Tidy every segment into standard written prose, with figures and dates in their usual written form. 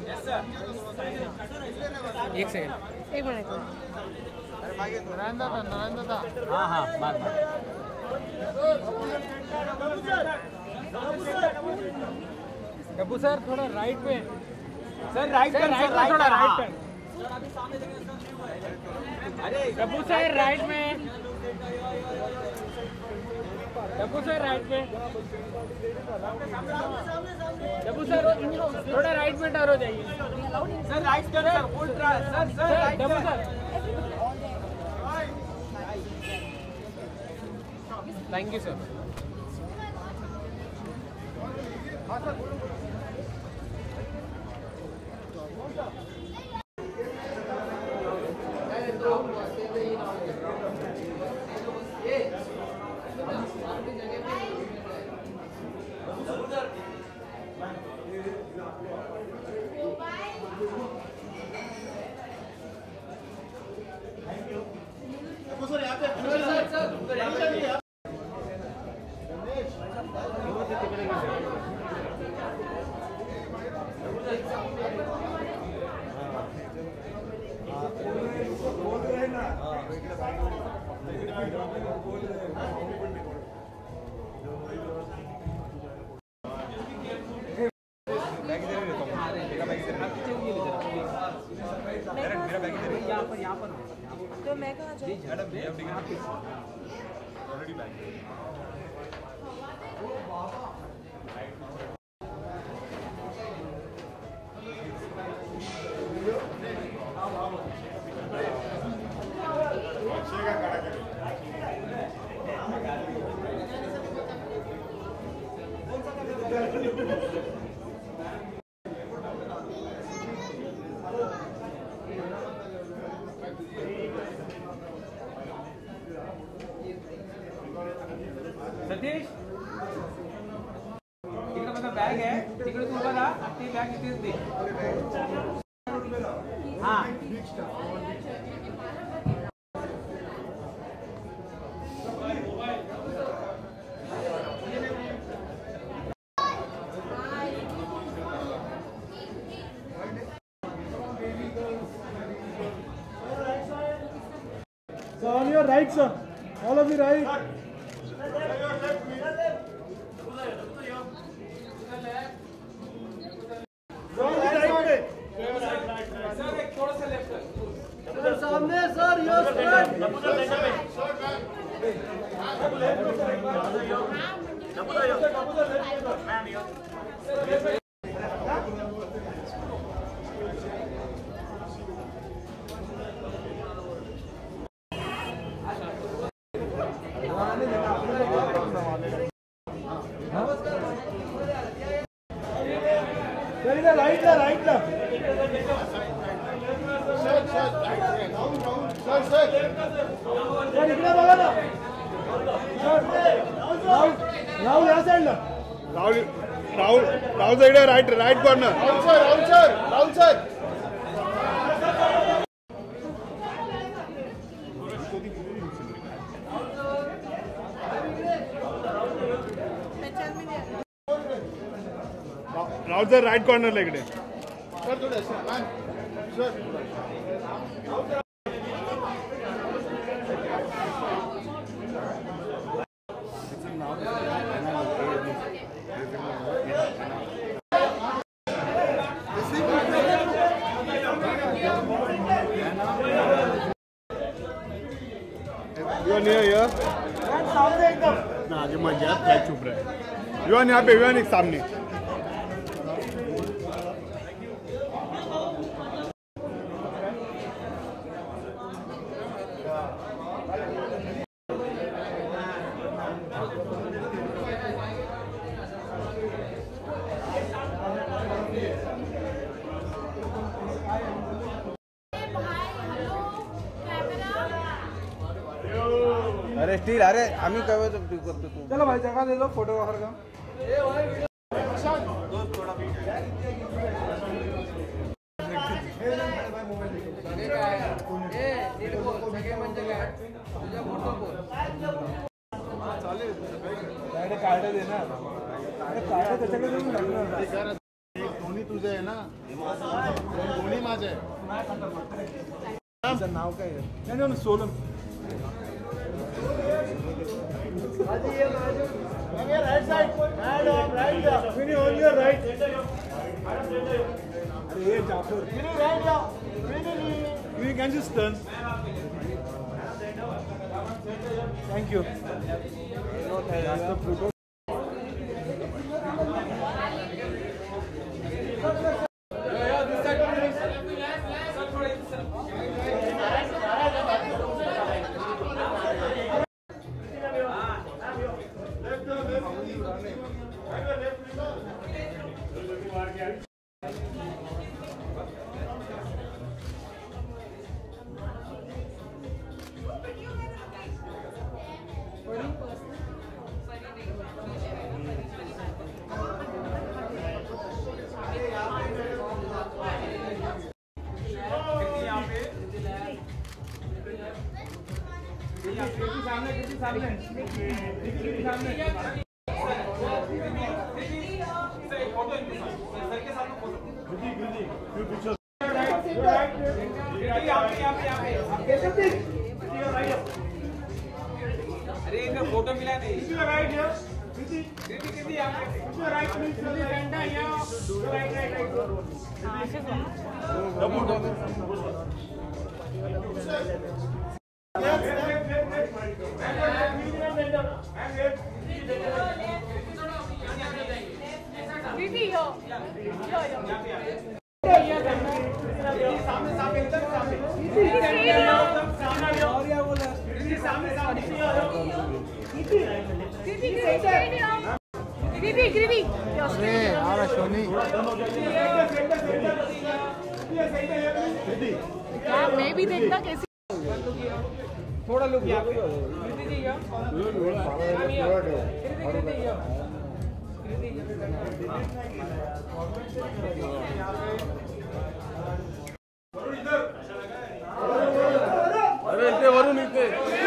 एक सेकंड, एक मिनट। हाँ हाँ बात गब्बू सर थोड़ा राइट पे सर, राइट पे थोड़ा राइट पे। अरे गब्बू सर राइट में, गब्बू सर राइट पे, गब्बू सर थोड़ा राइट में टर्न हो जाइए sir, right turn sir, full try sir, Gabbu sir. Thank you sir. तो मैं कहाँ जाऊँ? सतीश तिकडे माझा बॅग आहे, तिकडे तू उभा राहा, ती बॅग इथेच दे। हां So on your right, sir. All of you right. सामने sir, your right right sir इकडे बघा ना राहुल या साईडला राहुल इकडे right corner Rahul sir right corner इकडे सर थोडं सर ना आगे मत जा, क्या चुप रहे। युवान यहाँ पे, युवान एक सामने। अरे स्टील, अरे आम्ही काय करतो तू। चलो भाई जगह दे दो फोटोग्राफर का। कार्ड दे ना, कार्ड त्याच्याकडे देऊन टाकणार। दोन्ही तुझे आहे ना दोन्ही माझे आहे नाव काय आहे? नाही सोलून right side right on your right अरे Jafar right you can just turn thank you अरे इनका फोटो मिला नहीं मैं भी देखना कैसी थोड़ा लुक यहाँ पे अरे इथे वरून इथे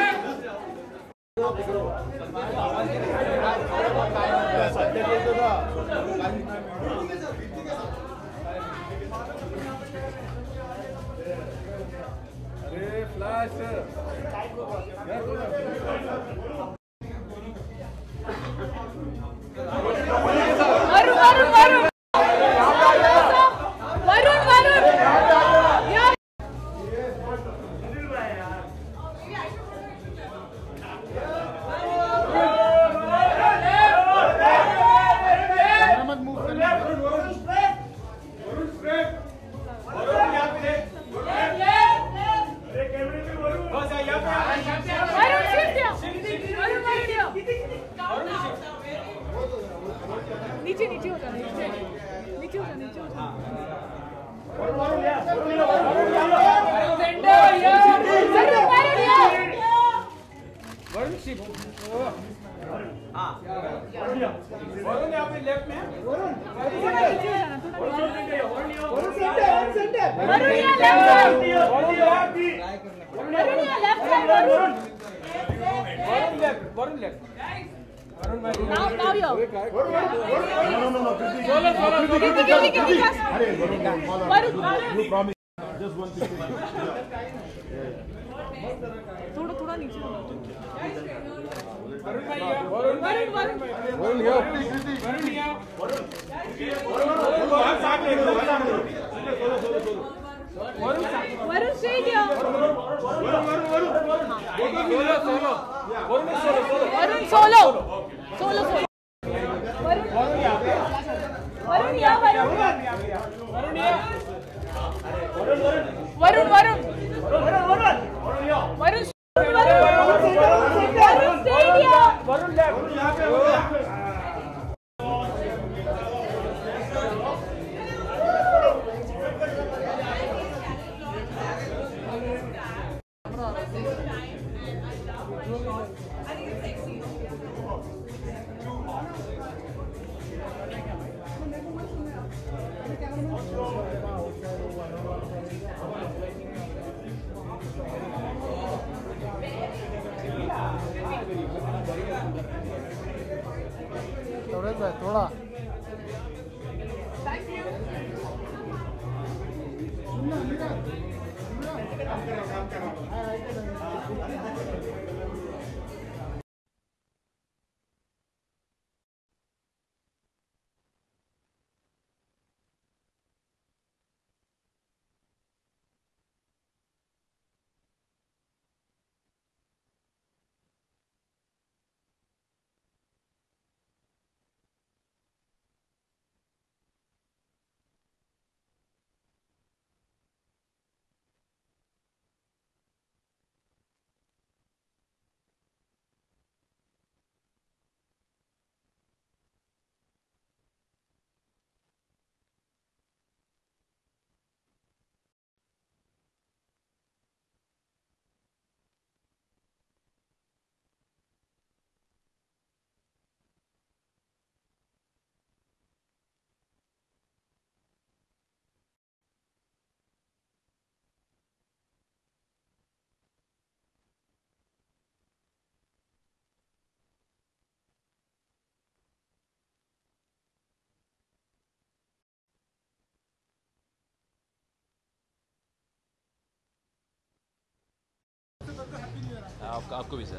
अरे फ्लैश नीचे नीचे हो जाना नीचे नीचे हो जाना नीचे हो जाना वरुण शिप हाँ वरुण यहाँ पे लेफ्ट में वरुण नीचे हो जाना Varun left now yo no just one thing थोड़ा नीचे वरुण स्ट्रेट यो वरुण सोलो थोड़ा आपको भी सर।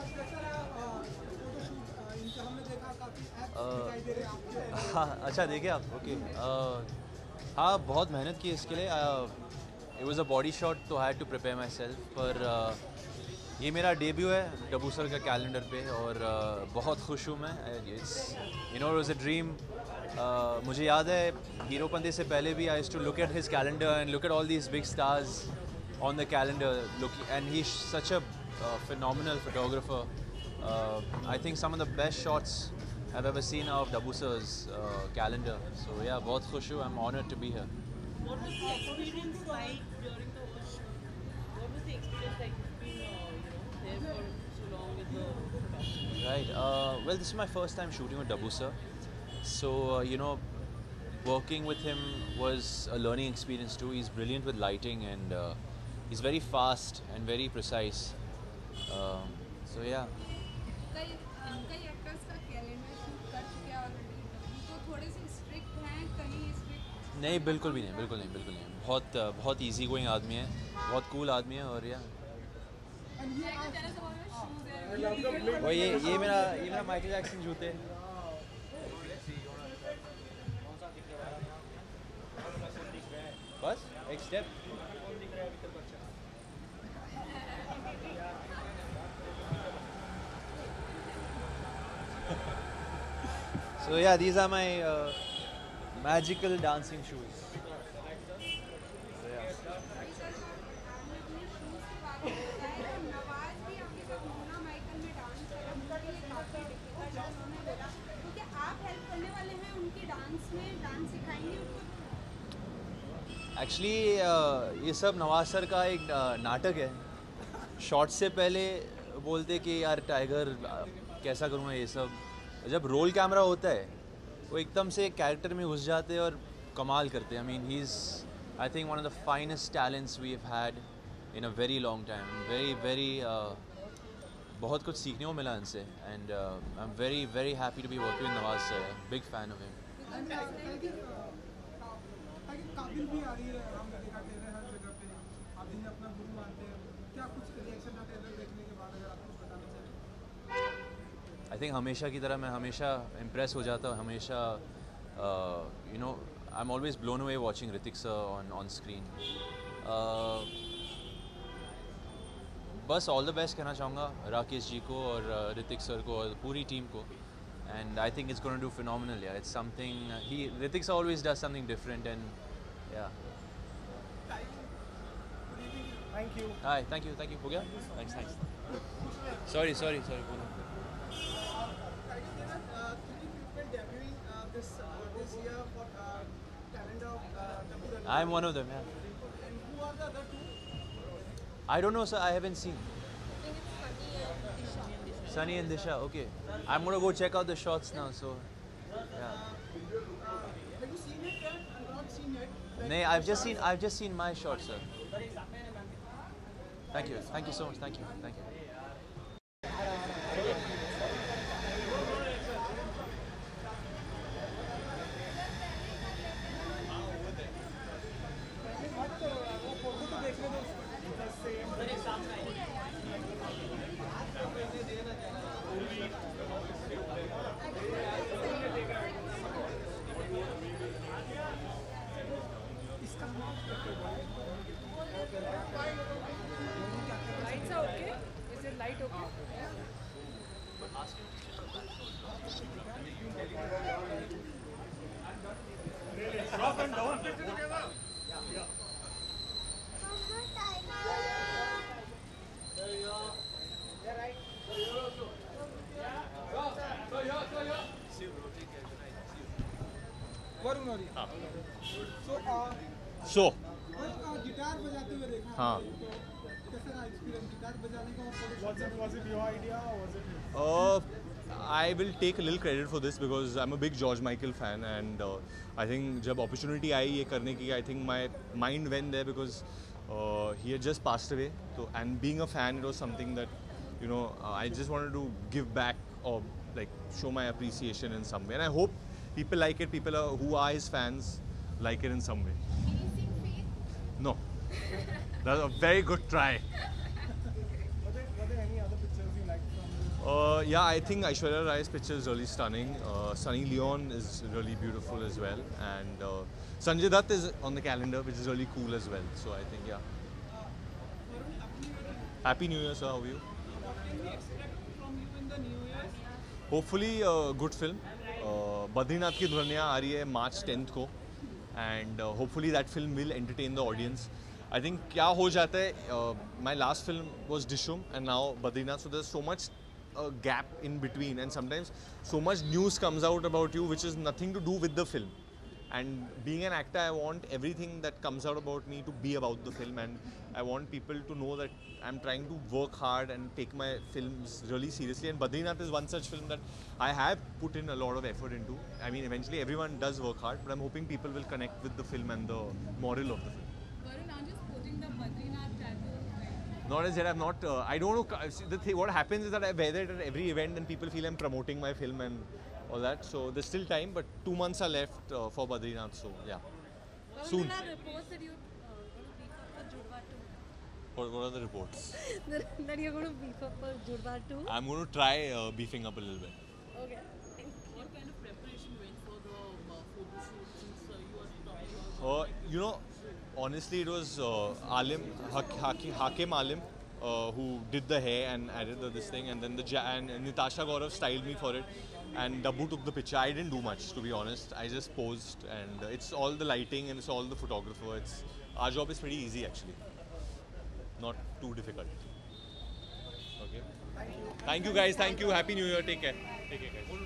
हाँ अच्छा देखे आप। ओके हाँ बहुत मेहनत की इसके लिए। It was a body shot तो I had to prepare myself. पर ये मेरा डेब्यू है डब्बू सर का कैलेंडर पे और बहुत खुश हूँ मैं। It's you know it was a dream. मुझे याद है हीरोपंती से पहले भी I used to look at his calendar and look at all these big stars on the calendar, and he's such a phenomenal photographer. I think some of the best shots I've ever seen of Dabbu sir's calendar. So yeah, बहुत खुश हूँ. I'm honored to be here. What was the experience like during the shoot? What was the experience like being there for so long with the photography? Right. Well, this is my first time shooting with Dabbu sir. So working with him was a learning experience too. He's brilliant with lighting and he's very fast and very precise. So yeah. कई actors का calendar shoot कर चुके हैं already, तो थोड़े से strict हैं, कहीं स्ट्रिक्ट नहीं बिल्कुल भी नहीं, बिल्कुल नहीं, बिल्कुल नहीं। बहुत इजी गोइंग आदमी है, बहुत कूल आदमी है। और और ये मेरा माइकल जैक्सन जूते। बस एक step. So yeah, these are my magical dancing shoes. So yeah. Nawaz भी आपके साथ मोना माइकल में डांस करा, उनके लिए काफी डिफिकल्ट है, उन्होंने बोला तो क्या आप हेल्प करने वाले हैं उनकी डांस में, डांस सिखाएंगे उनको? एक्चुअली ये सब नवाज सर का एक नाटक है। शॉट से पहले बोलते कि यार टाइगर कैसा करूँगा ये सब। जब रोल कैमरा होता है वो एकदम से कैरेक्टर में घुस जाते हैं और कमाल करते हैं। I mean he is I think one of the finest talents we have had in a very long time. Very बहुत कुछ सीखने को मिला इनसे and I am very very happy to be working with Nawaz sir. Big fan of him. Kaabil भी आ रही है, हम देखा टेलर हर जगह पे आप जिन्हें अपना गुरु मानते हैं, क्या कुछ रिएक्शन था टेलर देखने के बाद, अगर आप कुछ बताना चाहें? आई थिंक हमेशा की तरह मैं हमेशा इम्प्रेस हो जाता हूँ। हमेशा you know I am always blown away watching Hrithik sir on screen. बस ऑल द बेस्ट कहना चाहूँगा राकेश जी को और ऋतिक सर को और पूरी टीम को। And I think it's going to do phenomenal. Yeah, it's something. Hrithik always does something different, and yeah. Thank you. Hi, thank you. हो गया? Thanks. Sorry. बोलो। This year for calendar of I'm one of them. Yeah. and who are the other two? I don't know, sir. I haven't seen. Sunny and Disha. Okay. I'm gonna go check out the shots now. So, yeah. Have you seen it yet? I've not seen it. No, I've just seen my shots, sir. Thank you so much. Thank you. Varun और So, guitar बजाते हुए देखा हाँ. तो कैसा रहा experience guitar बजाने का और was it your idea or was it I will take a little credit for this because I'm a big George Michael fan, and I think जब opportunity आई ये करने की, I think my mind went there because he had just passed away. So, and being a fan, it was something that, you know, I just wanted to give back or like show my appreciation in some way. And I hope people like it. People who are his fans like it in some way. Can you sing Faith? No, that's a very good try. were there any other pictures you liked from Yeah, I think Aishwarya Rai's picture is really stunning. Sunny Leon is really beautiful as well, and Sanjay Dutt is on the calendar, which is really cool as well. So I think, yeah. Happy New Year, sir. How are you? what can we expect from you in the new year Hopefully, a good film. Badrinath की दुल्हनिया आ रही है March 10th को, and hopefully that film will entertain the audience. I think क्या हो जाता है, my last film was Dishum and now Badrinath, so there's so much gap in between, and sometimes so much news comes out about you which is nothing to do with the film. And being an actor, I want everything that comes out about me to be about the film, and I want people to know that I'm trying to work hard and take my films really seriously. And Badrinath is one such film that I have put in a lot of effort into. I mean, eventually everyone does work hard, but I'm hoping people will connect with the film and the moral of the film. Varun, I'm just putting the Badrinath tattoo. Not as yet, I'm not, I don't know, see, what happens is that I wear it at every event and people feel I'm promoting my film and all that. So there's still time, but 2 months are left for Badrinath, so yeah. Varun, Soon. there are reports that you're going to beef up for Judwa 2. What are the reports? That you're going to beef up for Judwa 2? I'm going to try beefing up a little bit. Okay. What kind of preparation went for the photo shoot since you are talking about? You know, honestly, it was Hakim Alim who did the hair and added this thing, and then and Natasha Gaurav styled me for it, and Dabbu took the picture. I didn't do much, to be honest. I just posed, and it's all the lighting and it's all the photographer. Our job is pretty easy actually, not too difficult. Okay. Thank you guys. Thank you. Happy New Year. Take care. Take care, guys.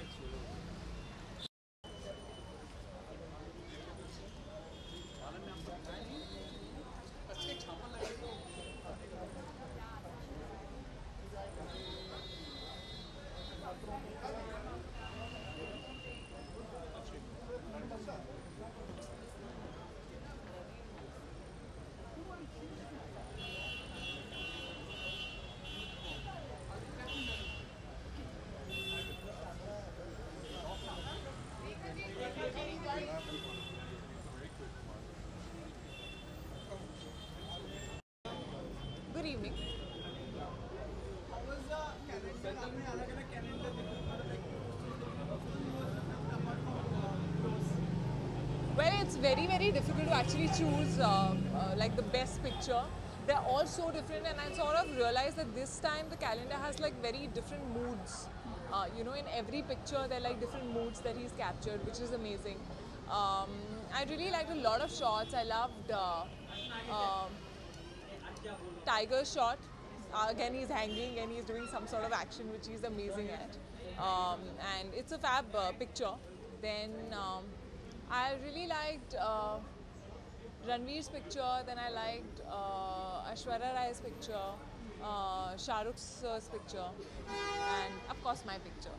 Good evening. Well, it's very, very difficult to actually choose like the best picture. They're all so different, and I sort of realized that this time the calendar has like very different moods. You know, in every picture there are like different moods that he's captured, which is amazing. I really liked a lot of shots. I loved Tiger's shot. Again, he's hanging and he's doing some sort of action, which he's amazing at. And it's a fab picture. Then I really liked Ranveer's picture. Then I liked Aishwarya Rai's picture, Shah Rukh's picture, and of course my picture.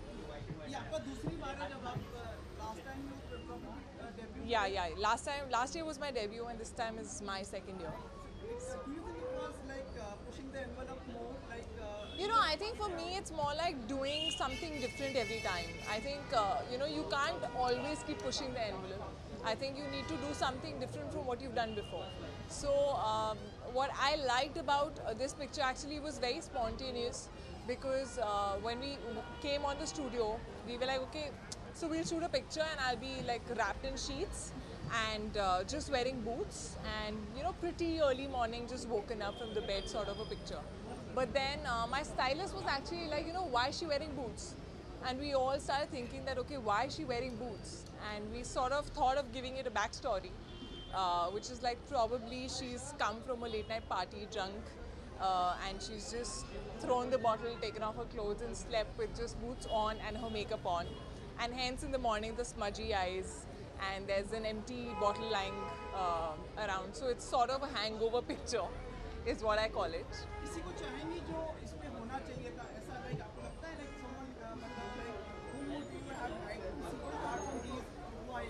Yeah. Last year was my debut, and this time is my second year. Do you think it was like pushing the envelope more? Like You know, I think for me it's more like doing something different every time. I think, you know, you can't always keep pushing the envelope. I think you need to do something different from what you've done before. So what I liked about this picture actually was very spontaneous, because when we came on the studio, we were like, okay, so we'll shoot a picture and I'll be like wrapped in sheets and just wearing boots and, you know, pretty early morning, just woken up from the bed sort of a picture. But then my stylist was actually like, you know, why is she wearing boots? and we all started thinking that, okay, why is she wearing boots? And we sort of thought of giving it a backstory, which is like probably she's come from a late night party drunk, and she's just thrown the bottle, taken off her clothes and slept with just boots on and her makeup on. And hence in the morning the smudgy eyes, and there's an empty bottle lying around. So it's sort of a hangover picture is what I call it. किसी को चाहेंगे जो इसमें होना चाहिए था ऐसा like आपको लगता है लाइक someone मतलब like who would you have liked to see apart from these why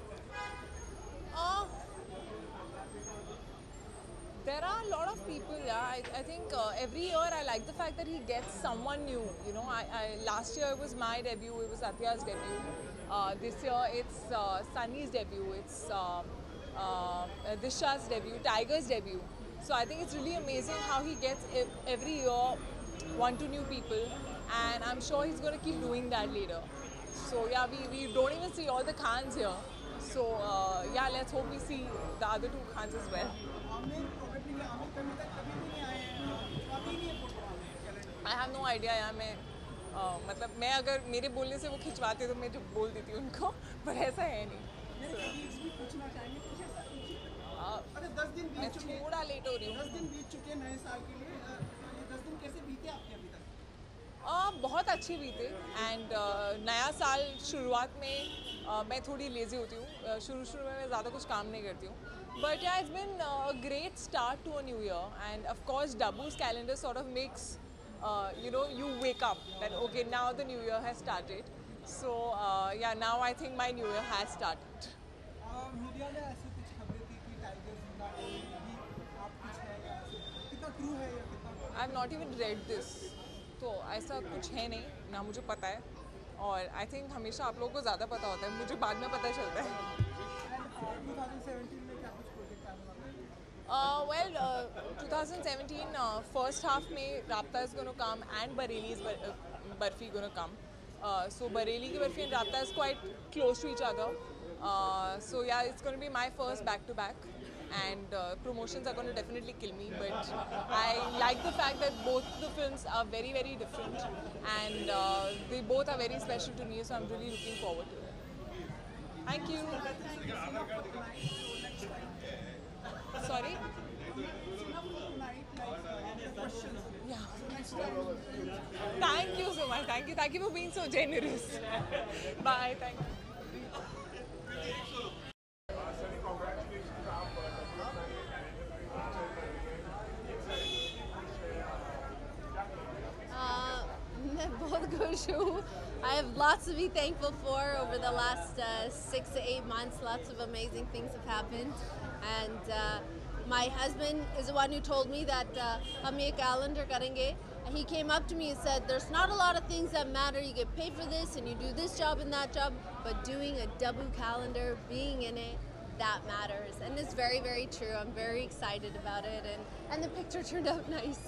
There are a lot of people, yeah. I think every year I like the fact that he gets someone new. You know, last year it was my debut, it was Atya's debut. This year it's Sunny's debut, it's Disha's debut, Tiger's debut. So I think it's really amazing how he gets every year 1-2 new people, and I'm sure he's going to keep doing that later. So yeah, we don't even see all the Khans here. So yeah, let's hope we see the other 2 Khans as well. I have no idea यार मैं मतलब मैं अगर मेरे बोलने से वो खिंचवाते तो मैं जो बोल देती उनको, पर ऐसा है नहीं. अरे 10 दिन मैं थोड़ा लेट हो रही हूँ. 10 दिन बीत चुके नए साल के लिए. ये 10 दिन कैसे बीते आपके अभी तक? बहुत अच्छे बीते. एंड नया साल शुरुआत में मैं थोड़ी लेज़ी होती हूँ. शुरू में मैं ज़्यादा कुछ काम नहीं करती हूँ. But yeah, it's been a great start to a new year, and of course Dabu's calendar sort of makes you know, you wake up that okay, now the new year has started. So yeah, now I think my new year has started. Media में ऐसी कुछ खबरें थी कि tiger जिंदा है, भी आप कुछ है या कितना ट्रू है या कितना? I have not even read this. तो ऐसा कुछ है नहीं, ना मुझे पता है. और I think हमेशा आप लोगों को ज़्यादा पता होता है, मुझे बाद में पता चलता है. 2017 में क्या कुछ प्रोजेक्ट आने वाला है? Well, 2017 first half में Rabta is going to come and Bareilly's Barfi going to come. So Bareilly ki Barfi and Rabta is quite close to each other. So yeah, it's going to be my first back-to-back, and promotions are going to definitely kill me. But I like the fact that both the films are very, very different, and they both are very special to me. So I'm really looking forward to it. Thank you. Sorry? Yeah. Thank you so much. Thank you for being so generous. Bye. Thank you. मैं बहुत खुश हूँ. I have lots to be thankful for over the last 6 to 8 months. Lots of amazing things have happened, and my husband is the one who told me that हम ये calendar करेंगे. He came up to me and said, "There's not a lot of things that matter. You get paid for this, and you do this job and that job, but doing a Dabu calendar, being in it, that matters." And it's very, very true. I'm very excited about it, and the picture turned out nice.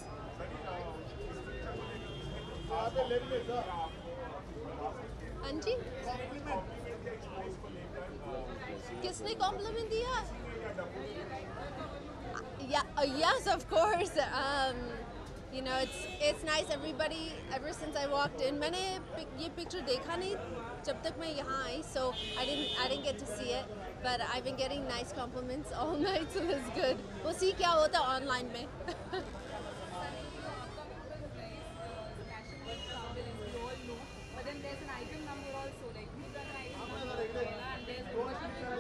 Anji? किसने compliment दिया? Yeah, yes, of course. You know, it's nice. Everybody, ever since I walked in, मैंने ये picture देखा नहीं जब तक मैं यहाँ आई, so I didn't get to see it. But I've been getting nice compliments all night, so that's good. We'll see क्या होता online में. But then there's an item number also, like who's an item number, and there's promotion. So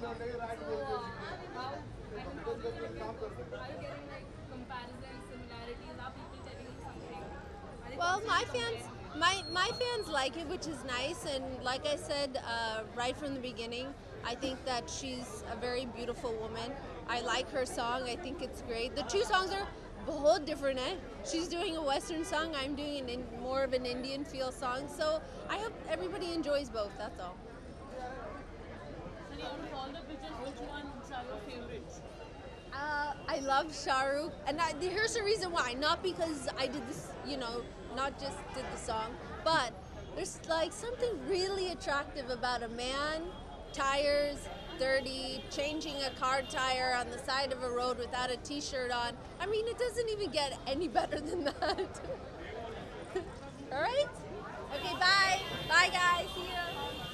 how are you getting like comparisons, similarities? Are people telling you something? Well, my fans like it, which is nice. And like I said right from the beginning, I think that she's a very beautiful woman. I like her song. I think it's great. The 2 songs are बहुत different, eh? She's doing a Western song. I'm doing more of an Indian feel song. So I hope everybody enjoys both. That's all. Sunny, out of all the pictures, which ones are your favorites? I love Shah Rukh, and here's the reason why. Not because I did this, you know, not just did the song, but there's like something really attractive about a man, tires, dirty, changing a car tire on the side of a road without a t-shirt on. I mean, it doesn't even get any better than that. All right? Okay, bye. Bye, guys. See you.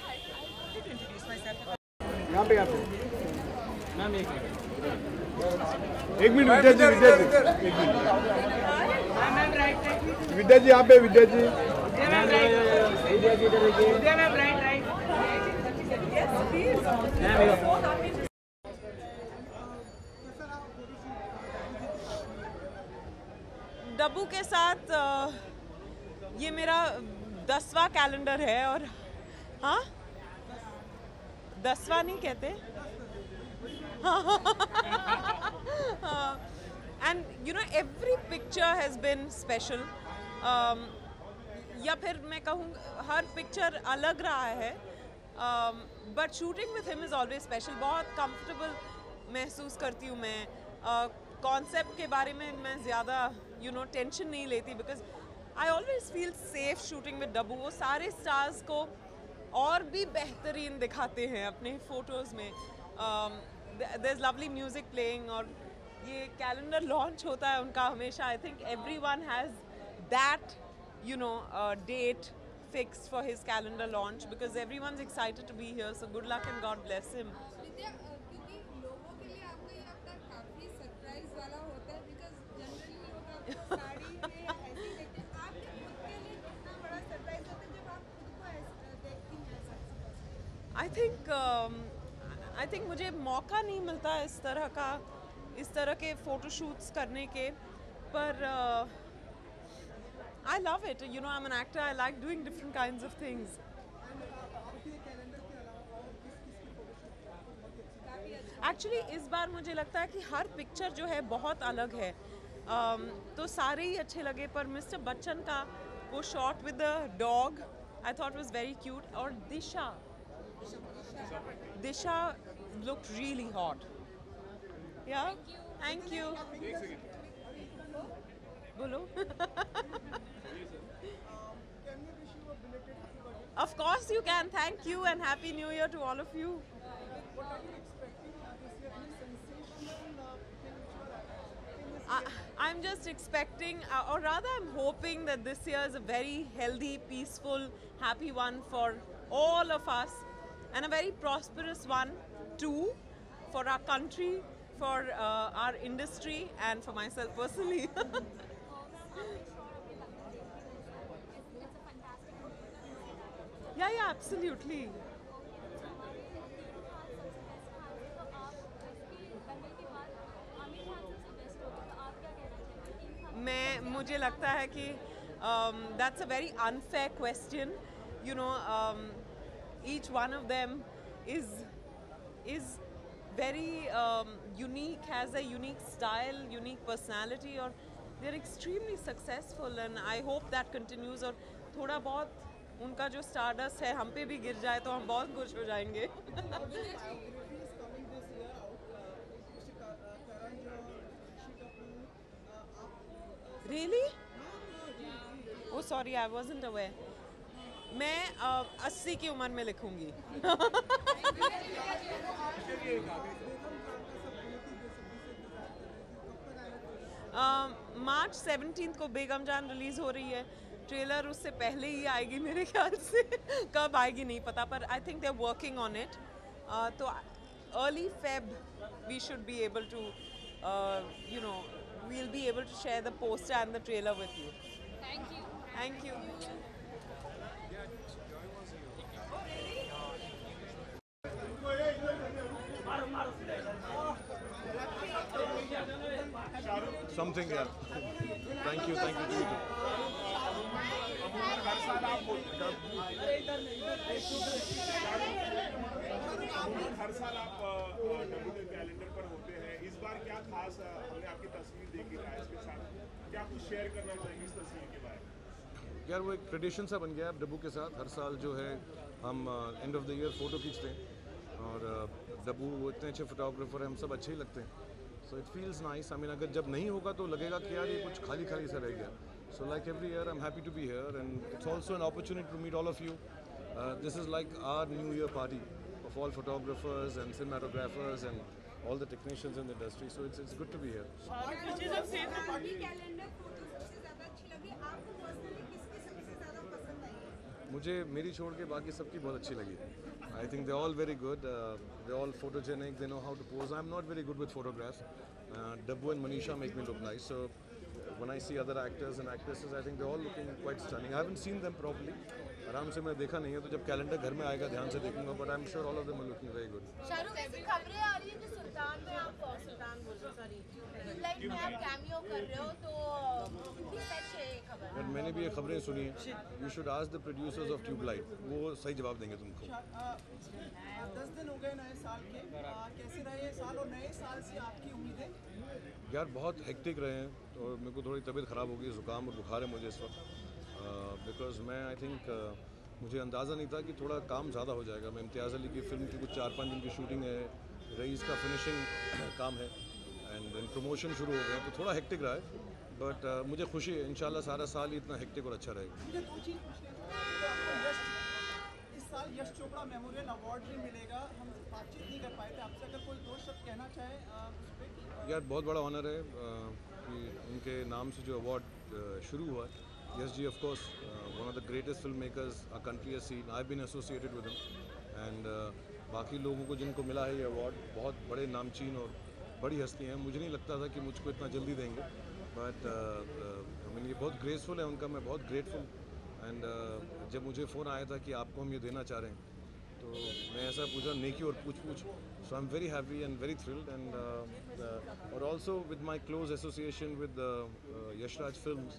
यहाँ पे ma'am एक minute विद्या जी विद्या जी यहाँ पे विद्या जी डब्बू के साथ ये मेरा 10वां calendar है और हाँ 10वां नहीं कहते and you know every picture has been special या फिर मैं कहूँ हर पिक्चर अलग रहा है but shooting with him is always special बहुत कंफर्टेबल महसूस करती हूँ मैं कॉन्सेप्ट के बारे में मैं ज़्यादा यू नो टेंशन नहीं लेती because I always feel safe shooting with Dabboo वो सारे स्टार्स को और भी बेहतरीन दिखाते हैं अपने फ़ोटोज़ में there is lovely music playing और ये कैलेंडर लॉन्च होता है उनका हमेशा I think every one has that you know date fixed for his calendar launch because everyone's excited to be here so good luck and God bless him Vidya क्योंकि लोगों के लिए आपका ये हफ्ता काफी सरप्राइज वाला होता है बिकॉज जनरली लोग आपको साड़ी में या ऐसे ही देखते हैं आपके खुद के लिए कितना बड़ा सरप्राइज होता है जब आप खुद को देखती हैं ऐसा I think मुझे मौका नहीं मिलता इस तरह के फोटोशूट्स करने के पर I love it. You know, I'm an actor. I like doing different kinds of things. Actually, इस बार मुझे लगता है कि हर पिक्चर जो है बहुत अलग है. तो सारे ही अच्छे लगे पर मिस्टर बच्चन का वो shot with the dog I thought was very cute. और दिशा looked really hot. Yeah. Thank you. बोलो. Of course you can. Thank you and Happy New Year to all of you. I'm just expecting, or rather I'm hoping that this year is a very healthy, peaceful, happy one for all of us and a very prosperous one too for our country, for our industry and for myself personally. Yeah, absolutely. मुझे लगता है कि that's a very unfair question. You know, each one of them is very unique, has a unique style, unique personality, और they're extremely successful, and I hope that continues. और थोड़ा बहुत उनका जो स्टारडस्ट है हम पे भी गिर जाए तो हम बहुत खुश हो जाएंगे. Really? Oh sorry, I wasn't aware. मैं 80 की उम्र में लिखूंगी. मार्च 17 को बेगम जान रिलीज हो रही है. ट्रेलर उससे पहले ही आएगी मेरे ख्याल से. कब आएगी नहीं पता पर I think they are working on it. तो early Feb we should be able to you know we'll be able to share the poster and the trailer with you. Thank you. Thank you. Something, yeah. Thank you. हर साल आप डब्बू के calendar पर होते हैं. इस बार क्या खास हमने आपकी तस्वीर देखी है इसके साथ, क्या कुछ शेयर करना चाहेंगे इस तस्वीर के बारे में? यार वो एक ट्रेडिशन सा बन गया है डब्बू के साथ. हर साल जो है हम end of the year photo खींचते हैं और डब्बू वो इतने अच्छे फोटोग्राफर हैं, हम सब अच्छे ही लगते हैं. So it feels nice. I mean अगर जब नहीं होगा तो लगेगा कि यार ये कुछ खाली सा रह गया. So like every year I am happy to be here and it's also an opportunity to meet all of you. This is like our new year party of all photographers and cinematographers and all the technicians in the industry. So it's good to be here. आपकी calendar photo सबसे ज़्यादा अच्छी लगी. आपको personally किसकी सबसे ज़्यादा पसंद आई? मुझे मेरी छोड़ के बाकी सबकी बहुत अच्छी लगी. I think they're all very good. They're all photogenic. They know how to pose. I'm not very good with photographs. Dabbu and Manisha make me look nice. So when I see other actors and actresses, I think they're all looking quite stunning. I haven't seen them properly. आराम से मैं देखा नहीं है, तो जब calendar घर में आएगा ध्यान से देखूंगा. But I'm sure all of them are looking very good. Shahrukh ऐसी खबरें आ रही है कि सुल्तान में आप सुल्तान बोल रहे, सॉरी ट्यूबलाइट में आप कैमियो कर रहे हो, तो कितनी सच है ये खबर? यार मैंने भी ये खबरें सुनी हैं. You should ask the producers of Tubelight. वो सही जवाब देंगे तुमको. 10 दिन हो गए नए साल के, कैसे रहे ये साल और नए साल से आपकी उम्मीदें? यार बहुत हेक्टिक रहे हैं, और मेरे को थोड़ी तबीयत ख़राब हो गई, ज़ुकाम और बुखार है मुझे इस वक्त. बिकॉज मैं आई थिंक मुझे अंदाज़ा नहीं था कि थोड़ा काम ज़्यादा हो जाएगा. मैं इम्तियाज़ अली की फ़िल्म की कुछ 4-5 दिन की शूटिंग है, रईस का फिनिशिंग काम है, एंड देन प्रमोशन शुरू हो गया, तो थोड़ा हेक्टिक रहा है. बट मुझे खुशी है, इंशाल्लाह सारा साल ही इतना हेक्टिक और अच्छा रहेगा. मुझे 2 चीज़ पूछनी है. इस साल यश चोपड़ा मेमोरियल अवार्ड भी मिलेगा, हम बातचीत नहीं कर पाए थे आपसे, अगर कोई 2 शब्द कहना चाहे उस पर. यार बहुत बड़ा ऑनर है कि उनके नाम से जो अवार्ड शुरू हुआ. यस जी, of course one of the greatest film makers our country has seen. I have been associated with him, and बाकी लोगों को जिनको मिला है ये अवार्ड बहुत बड़े नामचीन और बड़ी हस्ती हैं. मुझे नहीं लगता था कि मुझको इतना जल्दी देंगे, बट आई मीन ये बहुत ग्रेसफुल है उनका. मैं बहुत ग्रेटफुल. एंड जब मुझे फ़ोन आया था कि आपको हम ये देना चाह रहे हैं, तो मैं ऐसा पूछा नेकी और पूछ. So I am very happy and very thrilled. And और also with my close association with Yashraj films,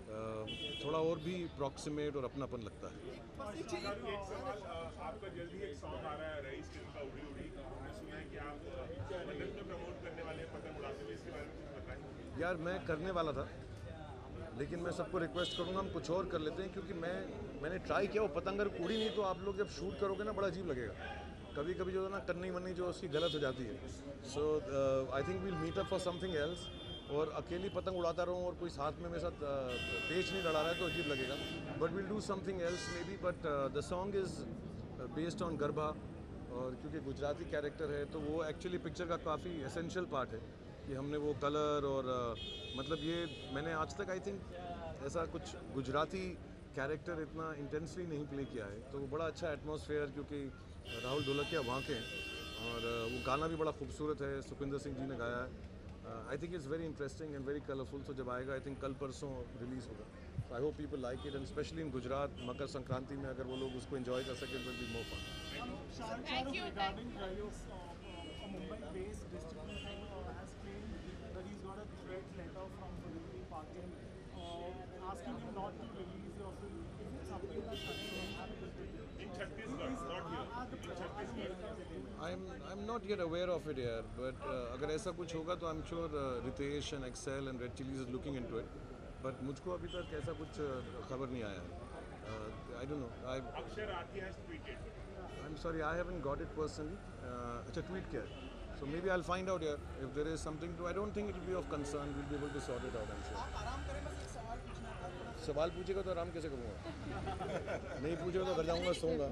थोड़ा और भी प्रॉक्सिमेट और अपनापन लगता है. एक सवाल, आपका जल्दी एक सॉन्ग आ रहा है रईस फिल्म का, उड़ी उड़ी. हमने सुना है कि आप लंदन में प्रमोट करने वाले हैं पतंग उड़ाते हुए, इसके बारे में कुछ बताएं. यार मैं करने वाला था, लेकिन मैं सबको रिक्वेस्ट करूँगा हम कुछ और कर लेते हैं, क्योंकि मैंने ट्राई किया, वो पतंग अगर उड़ी नहीं तो आप लोग जब शूट करोगे ना बड़ा अजीब लगेगा. कभी कभी जो है ना टन्नी वन्नी जो उसकी गलत हो जाती है. So I think we'll meet up for something else. और अकेली पतंग उड़ाता रहूँ और कोई साथ में मेरे साथ पेच नहीं लड़ा रहा है तो अजीब लगेगा. But will do something else maybe. But the song is based on garba, और क्योंकि गुजराती कैरेक्टर है तो वो एक्चुअली पिक्चर का काफ़ी एसेंशियल पार्ट है कि हमने वो कलर और मतलब ये मैंने आज तक आई थिंक ऐसा कुछ गुजराती कैरेक्टर इतना इंटेंसली नहीं प्ले किया है. तो वो बड़ा अच्छा एटमॉस्फेयर, क्योंकि राहुल ढोलकिया वहाँ के हैं, और वो गाना भी बड़ा खूबसूरत है, सुखविंदर सिंह जी ने गाया है. I think it's very interesting and very colourful. So जब आएगा आई थिंक कल परसों रिलीज़ होगा. So I hope people like it, and specially in Gujarat Makar Sankranti में अगर वो लोग उसको एंजॉय कर सकें तो will be more fun. Thank you. A Mumbai-based distributor has claimed that he's got a threat letter from Vladimir Putin asking him not to release your film. Is it something that's happening In Chhattisgarh, not here. In Chhattisgarh. I'm not yet aware of it here, but अगर ऐसा कुछ होगा तो I'm sure Ritesh and Excel and Red Chillies is looking into it. But मुझको अभी तक ऐसा कुछ खबर नहीं आया है. I don't know. Akshay Rathi has tweeted. I'm sorry, I haven't got it personally. अच्छा ट्वीट किया है. So maybe I'll find out here if there is something to. I don't think it will be of concern. We'll be able to sort it out. I'm sure. आराम करें, बस एक सवाल पूछना था. सवाल पूछेगा तो आराम कैसे करूँगा? नहीं पूछेगा तो घर जाऊँगा सोऊंगा.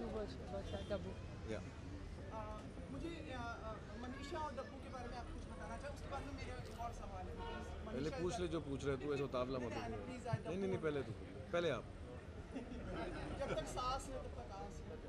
या मुझे मनीषा और डब्बू के बारे में आप कुछ बताना चाहें, उसके बाद में मेरा एक और सवाल है. पहले पूछ ले जो पूछ रहे तू, ऐसा उतावला मत हो. नहीं पहले आप. जब तक सांस है तब तक आस है.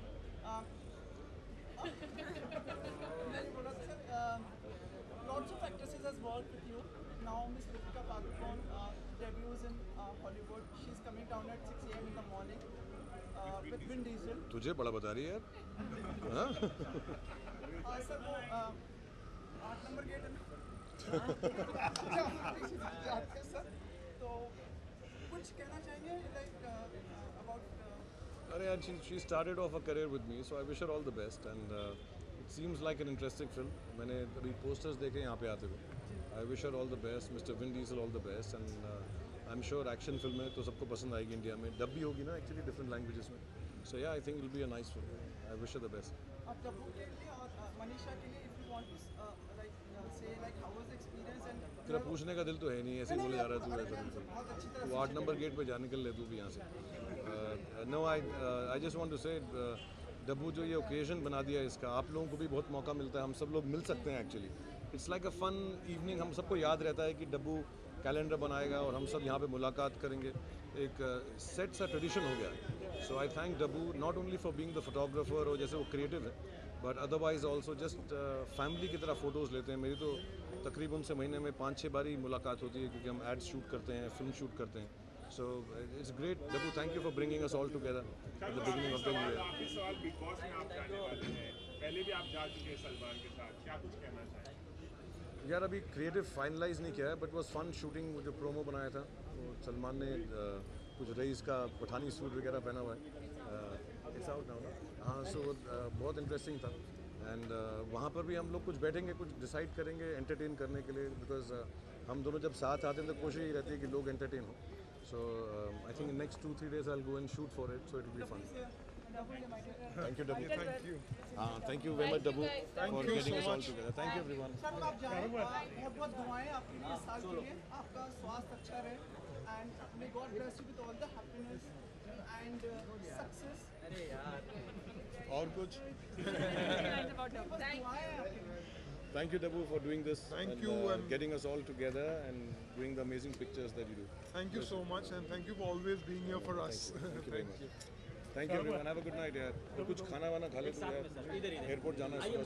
मैंने बोला sir, lots of actresses has worked with you. Now Miss Ritika Padukone debuts in Hollywood. She's coming down at 6 a.m. in the morning with Vin Diesel. तुझे बड़ा बता रही है यार. हाँ? सर वो 8 नंबर गेट है ना. जाते हैं सर, तो कुछ कहना चाहेंगे like about. अरे यार she started off her career with me, so I wish her all the best, and it seems like an interesting film. मैंने अभी posters देखे यहाँ पे आते हुए. I wish her all the best, Mr. Vin Diesel all the best, and I'm sure action film है तो सबको पसंद आएगी. इंडिया में डब भी होगी ना actually different languages में. So yeah, I think it will be a nice film. I wish her the best. आप डब्बू के लिए और मनीषा के लिए if you want to say like how was the experience and. तेरा पूछने का दिल तो है नहीं, ऐसे ही बोले जा रहा है तू ऐसा. तू 8 नंबर गेट पे जा निकल ले तू भी यहाँ से. No, I just want to say डब्बू जो ये ओकेजन बना दिया है इसका, आप लोगों को भी बहुत मौका मिलता है, हम सब लोग मिल सकते हैं actually. It's like a fun evening. हम सबको याद रहता है कि डब्बू कैलेंडर बनाएगा और हम सब यहाँ पे मुलाकात करेंगे. एक सेट सा ट्रेडिशन हो गया है. So I thank Dabu not only for being the photographer और जैसे वो creative है, but otherwise also just family की तरह photos लेते हैं. मेरी तो तकरीबन से महीने में 5-6 बारी मुलाकात होती है क्योंकि हम ads shoot करते हैं, film shoot करते हैं. So it's great. Dabu, thank you for bringing us all together at the beginning of the year. आखिरी सवाल, बिग बॉस में आप जाने वाले हैं, पहले भी आप जा चुके हैं सलमान के साथ, क्या कुछ कहना चाहेंगे? यार अभी क्रिएटिव फाइनलाइज नहीं किया है, बट वाज फन शूटिंग. जो प्रोमो बनाया था वो सलमान ने कुछ रईस का पठानी सूट वगैरह पहना हुआ है. इट्स आउट नाउ ना. हाँ, सो बहुत इंटरेस्टिंग था. एंड वहाँ पर भी हम लोग कुछ बैठेंगे, कुछ डिसाइड करेंगे एंटरटेन करने के लिए, बिकॉज हम दोनों जब साथ आते हैं तो कोशिश ही रहती है कि लोग एंटरटेन हो. So I think in next 2-3 days I'll go and shoot for it, so it will be fun. Thank you, Dabu. Thank you. Thank you very much, Dabu, for getting us all together. Thank you, everyone. Sir आप जाएं, बहुत बहुत दुआएं आपके लिए साल के लिए, आपका स्वास्थ्य अच्छा रहे, and may God bless you with all the happiness and success. और कुछ? Thank you, Dabu, for doing this. Thank and, you, and getting us all together and doing the amazing pictures that you do. Thank you so much, and thank you for always being here for us. Thank you very much. Thank you, everyone. Have a good night, यार. और कुछ खाना वाना खा लेते हैं यार. Airport जाना है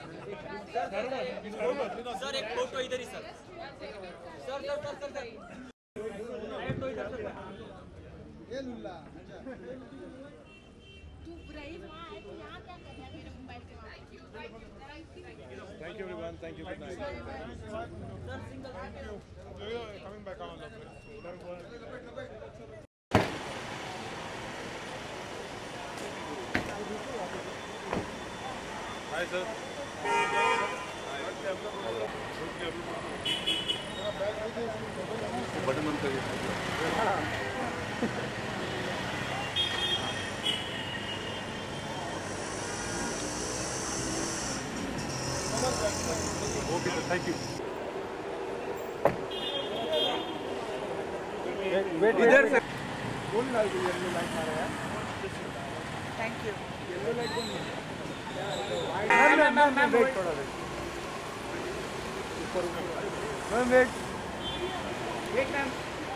सुबह. सर एक फोटो इधर ही सर. सर. ये लुल्ला. तू रही वहाँ है, तू यहाँ क्या कर रहा है मेरे मोबाइल के वहाँ? Thank you, everyone. Thank you. Good night. Coming back on. Hi, sir. Button बंद करिए. Okay, sir. Thank you. इधर से कौन लाइट येलो लाइट मारा है? Thank you. येलो लाइट कौन है? मैम वेट थोड़ा wait. Ma'am wait. Wait ma'am.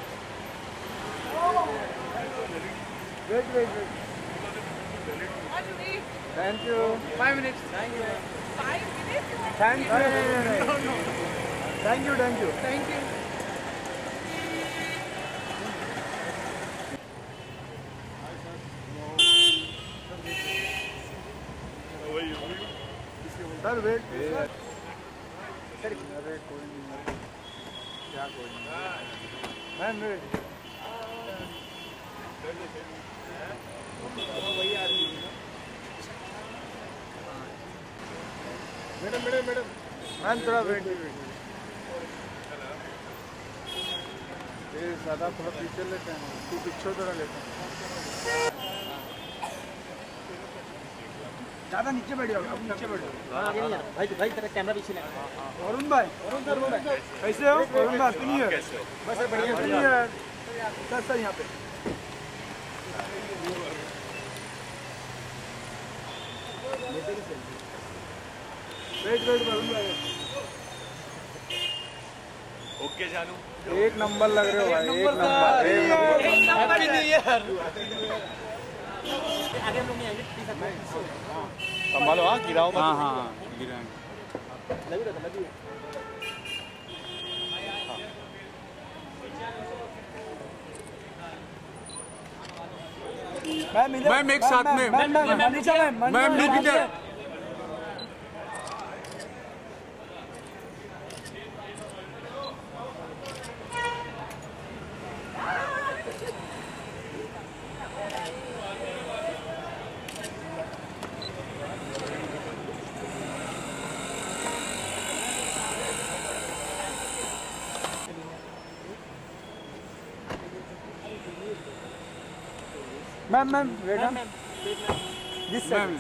Wait. Thank you. 5 minutes. Thank you. 5 minutes? Thank you. No. Thank you. Thank you. Sir, wait. Sir, अरे कोई नहीं. क्या कोई नहीं. Ma'am wait. वही आ रही है. मैडम. मैम थोड़ा वेट. ये ज़्यादा थोड़ा पीछे लेते हैं. तू पीछे थोड़ा लेते हैं. ज़्यादा नीचे बैठ जाओ. अब नीचे बैठो. भाई तेरा कैमरा पीछे ले. वरुण भाई. कैसे हो? वरुण भाई नहीं है. बस सर बढ़िया. नहीं है. सर यहाँ पे. वेट वरुण भाई. ओके जानू. एक नंबर लग रहे हो भाई. एक नंबर. Happy new year. आगे हम लोग नहीं आएंगे. संभालो. हाँ, गिराओ मत. हाँ गिराएंगे. मैम एक साथ में. मैम लुक इधर. Ma'am wait. This ma'am.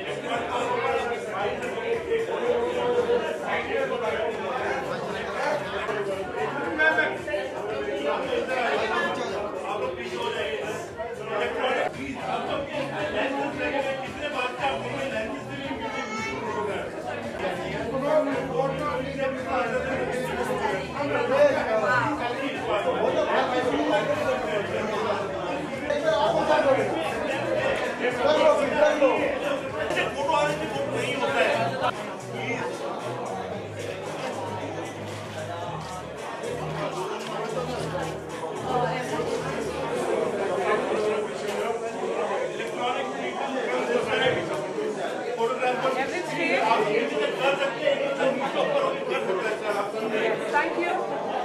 Thank you.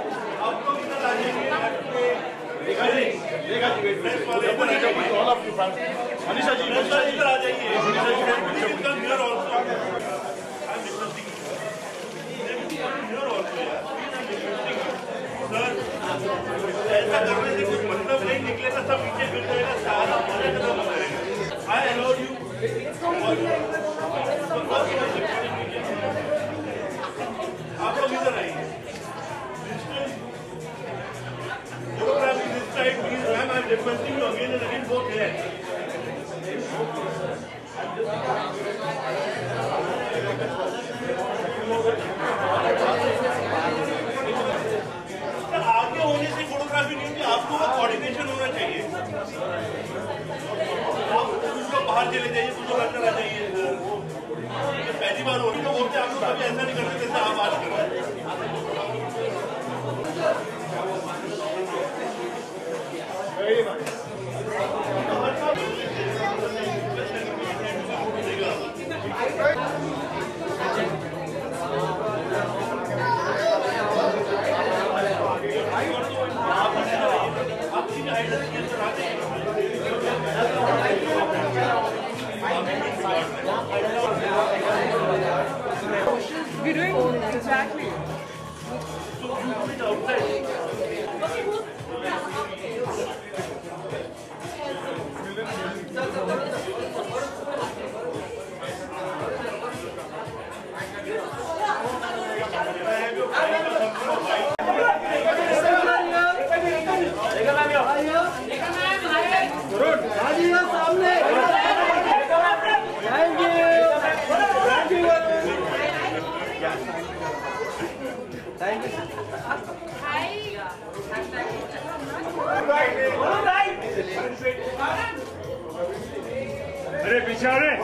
all of you, Anisha ji, इधर आ जाइए. Here also. I'm requesting you. Here also, sir. ऐसा करने से कुछ मतलब नहीं निकलेगा, सब पीछे गिर जाएगा, सारा मजा खत्म हो जाएगा. I allowed you. आप लोग इधर आइए. Photography this side, please, ma'am. I'm requesting you again and again. Go there. आगे होने से फोटोग्राफी नहीं होती, आपको वो कोऑर्डिनेशन होना चाहिए. कुछ लोग बाहर चले जाइए, कुछ लोग अंदर आ जाइए. पहली बार होगी तो बोलते आप लोग कभी ऐसा नहीं करते जैसे आप आज कर रहे हैं. Very much. We're doing exactly. So you do it outside. अरे पीछे आ रहे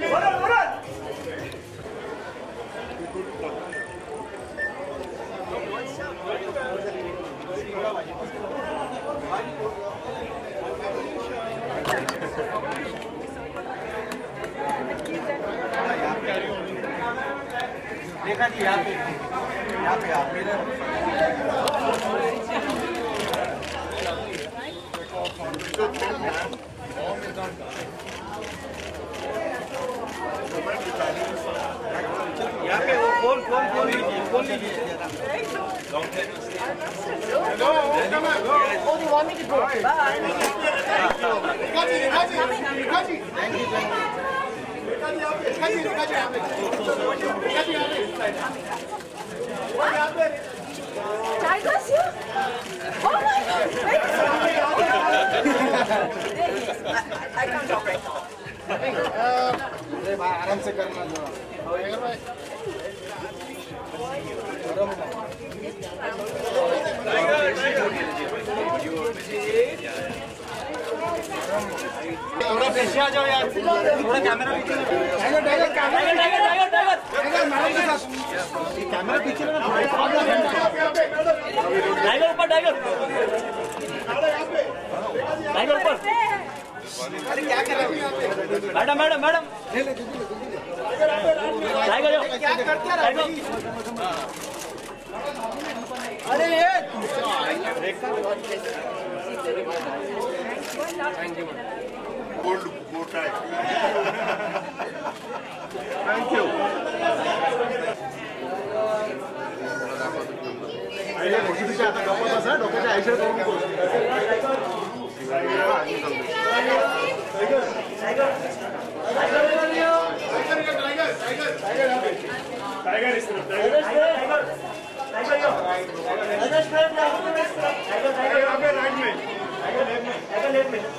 देखा जी यहाँ पे आप मेरे यहाँ पे वो खोल लीजिए Tigers here? Oh my God! I can't talk right now. अरे भाई आराम से करना जो भाई थोड़ा पीछे आ जाओ यार थोड़ा कैमरा पीछे कैमरा पीछे टाइगर ऊपर टाइगर ऊपर अरे क्या कर रहे हो मैडम मैडम मैडम टाइगर क्या करते हैं अरे ये Gold tie. Thank you. आईला मोठीच्या आता गप्पा बसा डोक्याच्या आईशर करून बोल टायगर टायगर टायगर टाइगर इस तरफ राइट में लेफ्ट में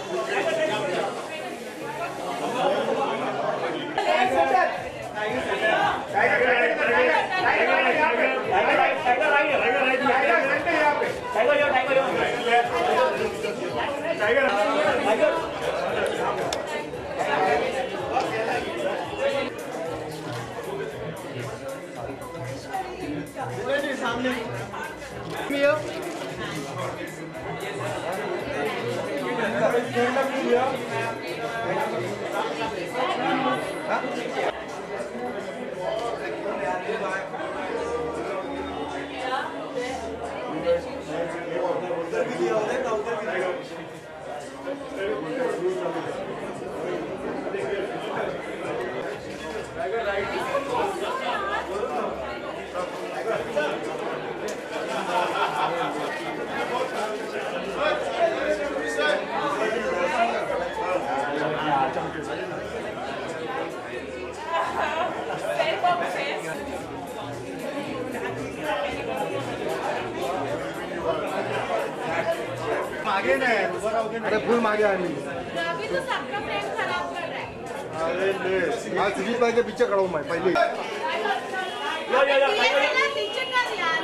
सामने आगे ना अरे फुल मागे आनी अभी तो सबका फ्रेम खराब कर रहा है। अरे ले आज सुजीत भाई के पीछे खड़ा हूँ मैं पहले पीछे कर यार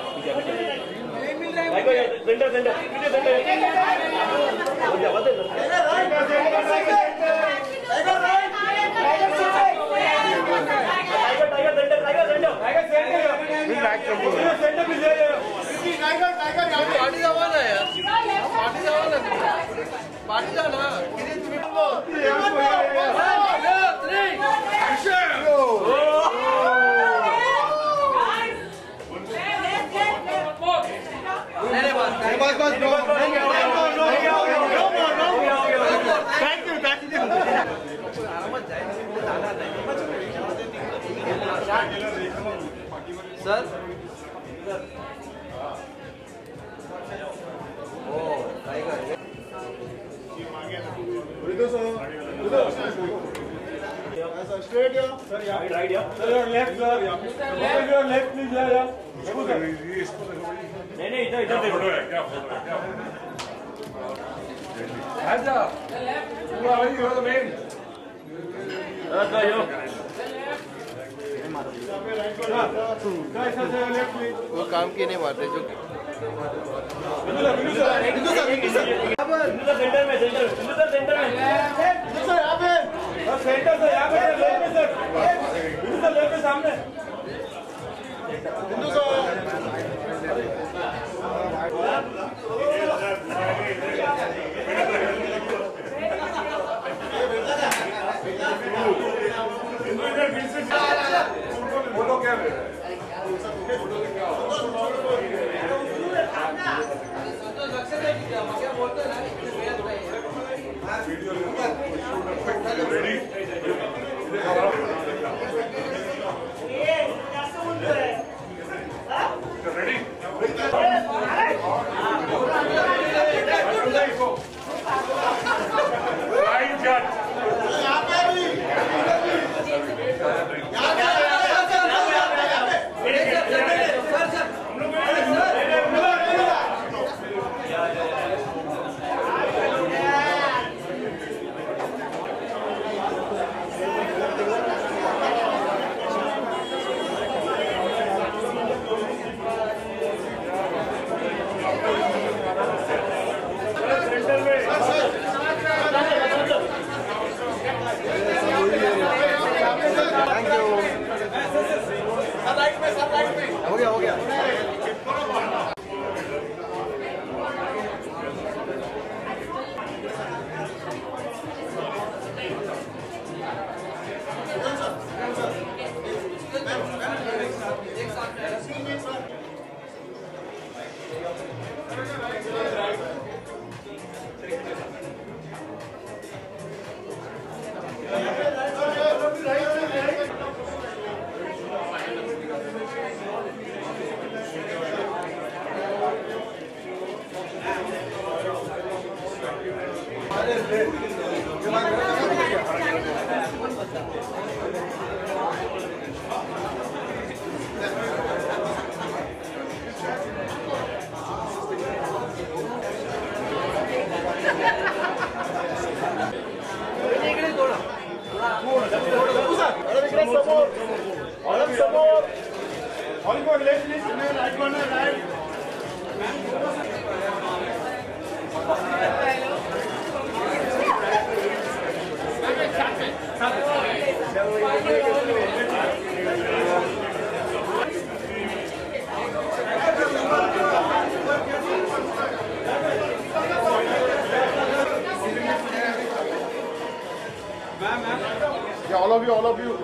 sir straight here. Sir, yeah. Right here. Sir, your left, sir. Your left, please, yeah. नहीं इधर इधर फोटो है क्या फोटो है क्या आजा तू आ रही हो तो मेन आजा यो वो काम की नहीं मारते जो सेंटर में सेंटर में यहाँ पे सेंटर से यहाँ पे लेफ्ट में सामने फोटो क्या है हो गया Yeah, all of you, all of you.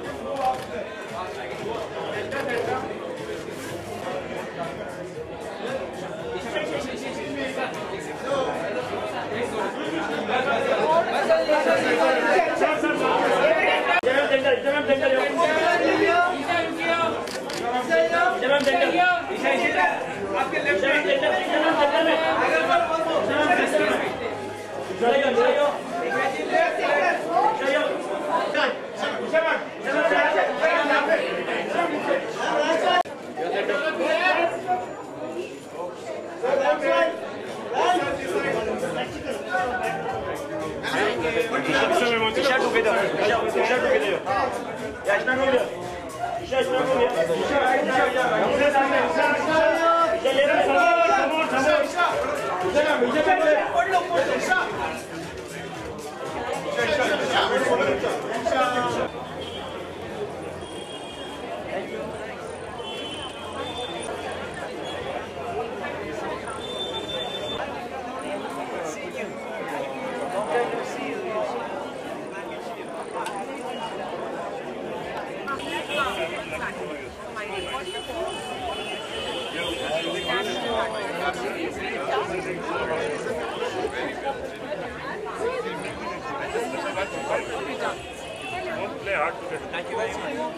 Thank you very much.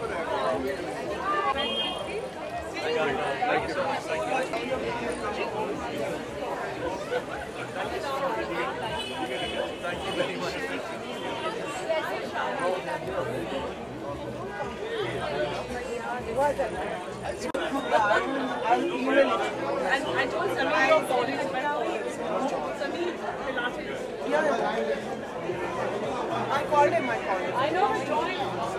Thank you so much. Thank you very much. I told Samir your body is better. Samir, I called him. I know he's drawing.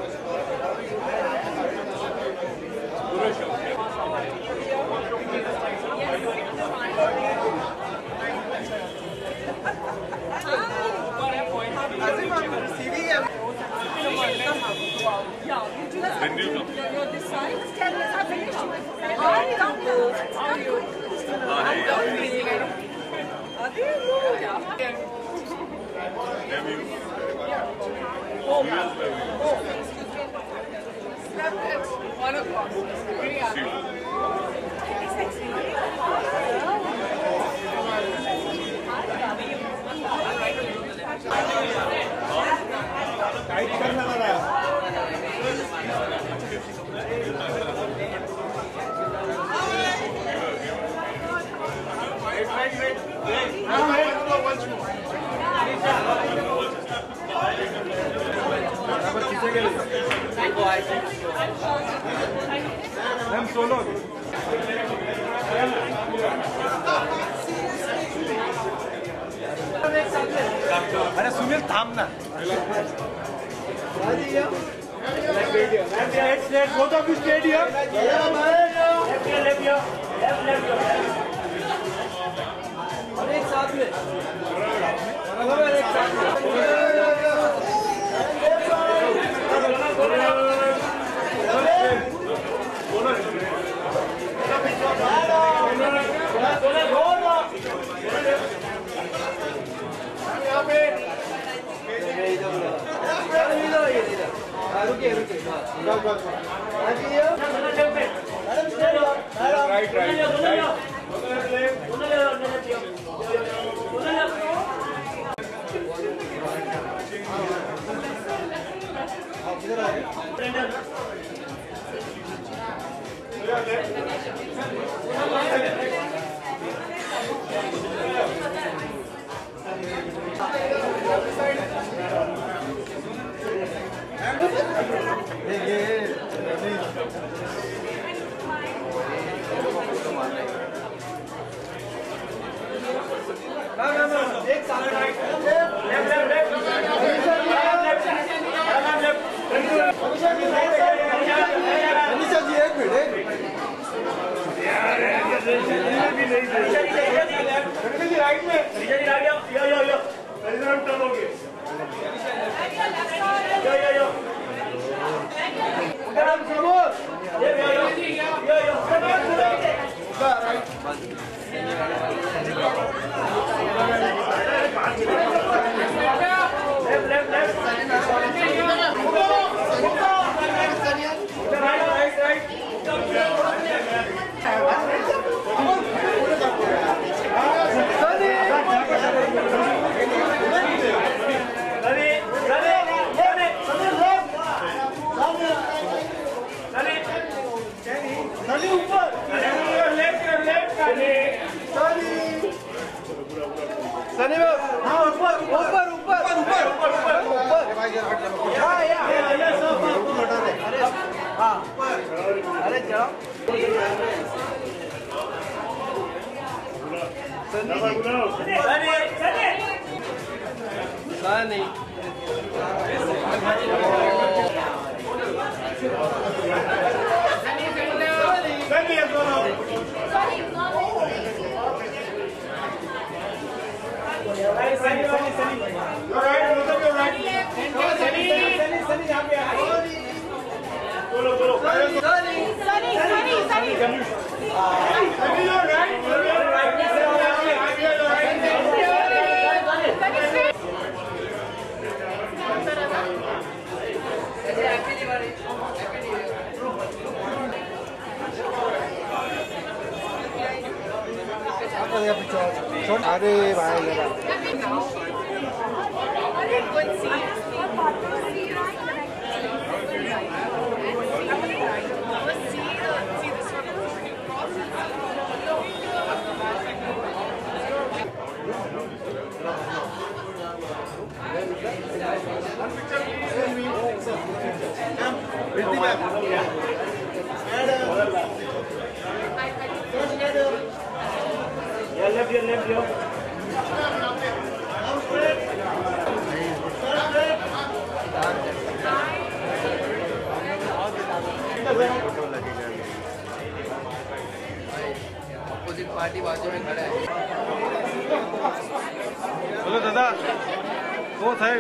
As if I'm receiving him. When do you come? You're this side. 10 minutes, I finished. I come now. How are you? I'm feeling it. Are they? Oh, man. Oh. 1 o'clock. Very happy. I'm solo. अरे सुनील थाम ना Both of you stayed here. एक साथ में opposite party बाजू में खड़ा है। बोलो दादा वो साहब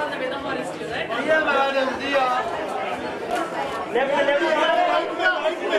left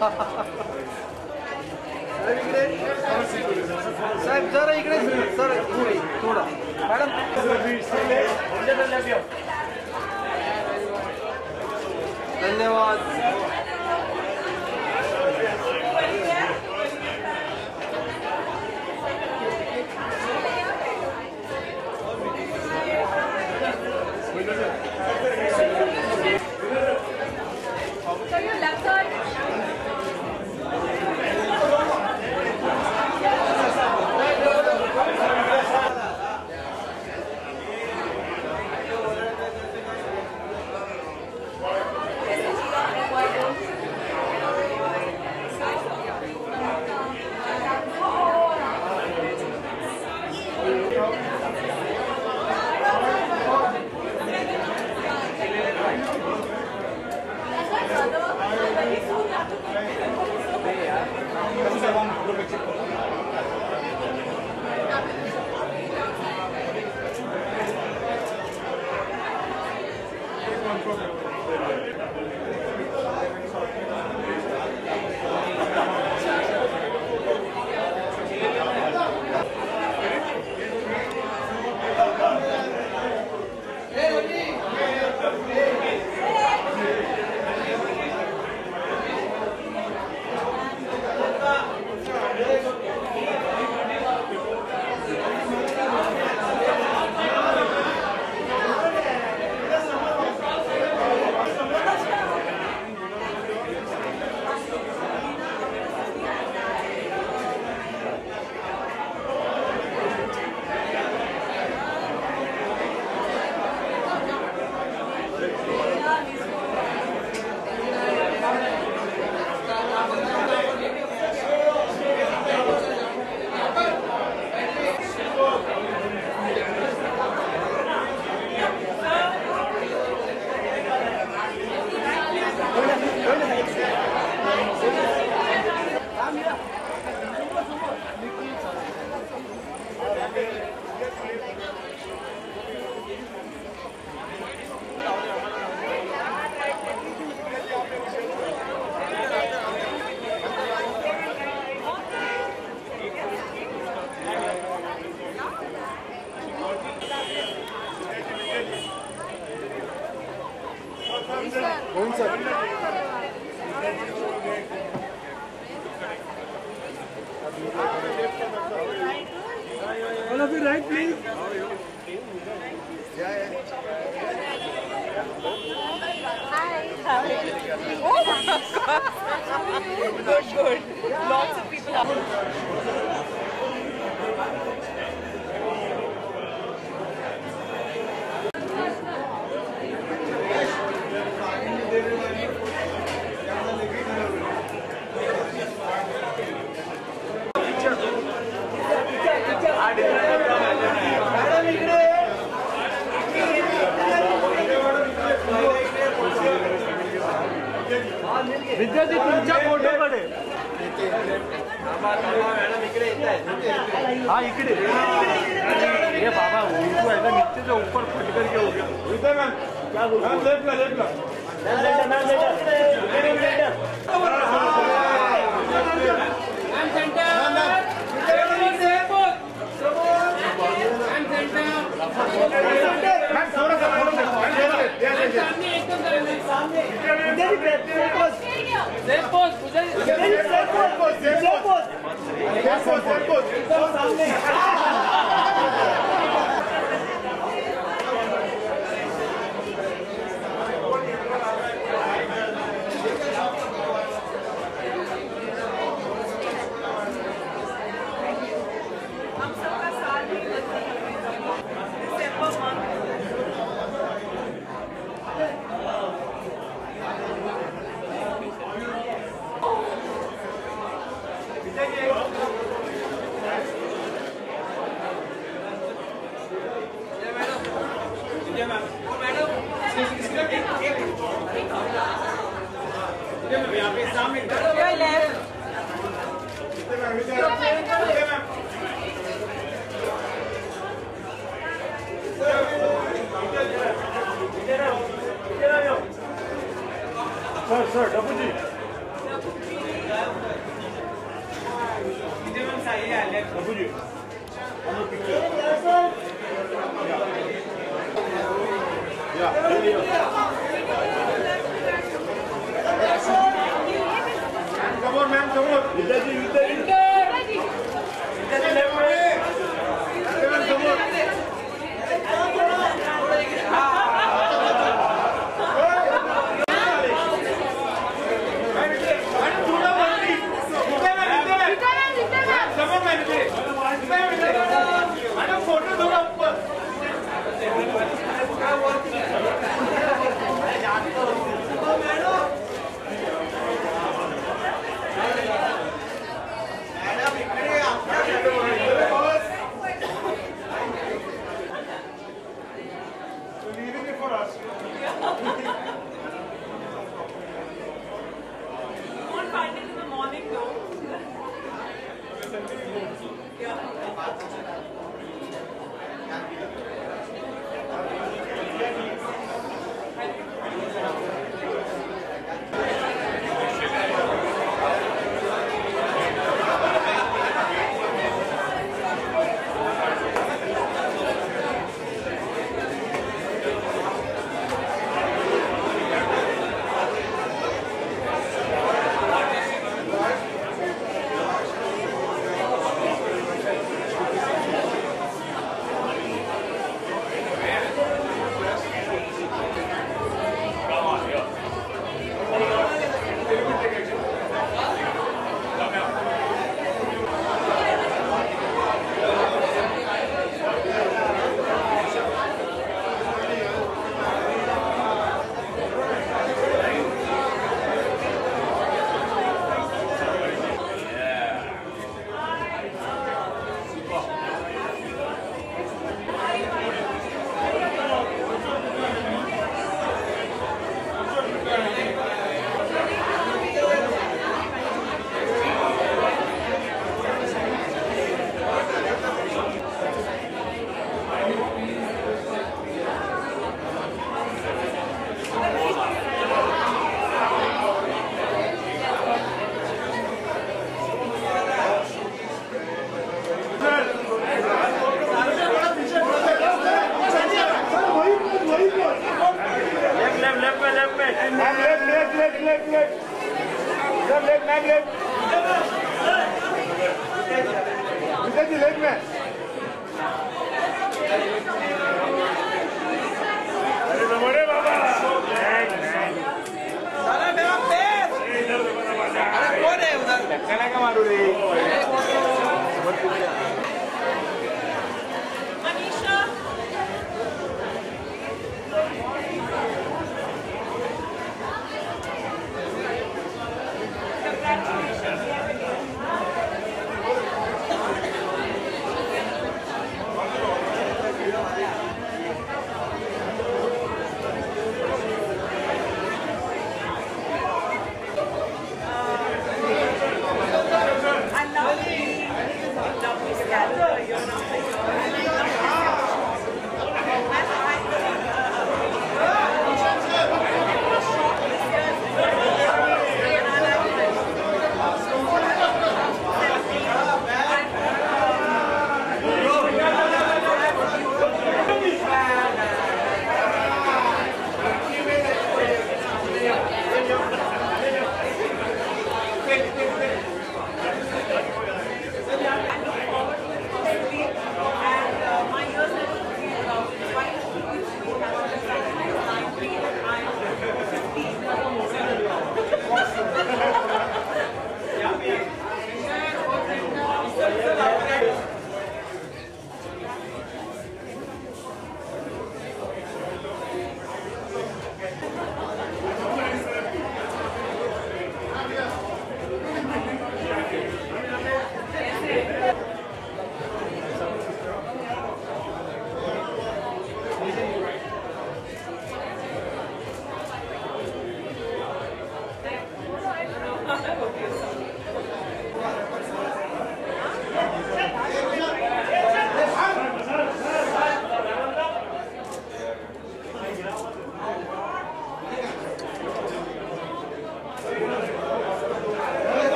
साहेब जरा इकडे सर थोडं मॅडम धन्यवाद. कौन सा All of you right, please. Oh my God. Good. Lots of people are. विद्यार्थी तुमच्या फोटोकडे हाँ इकडे ये बाबा उनको ऐसा नीचे से ऊपर फट करके हो गया मैम क्या बोल sir Dabboo ji Come on, ma'am, come on. Vidyaji, left way. Come on.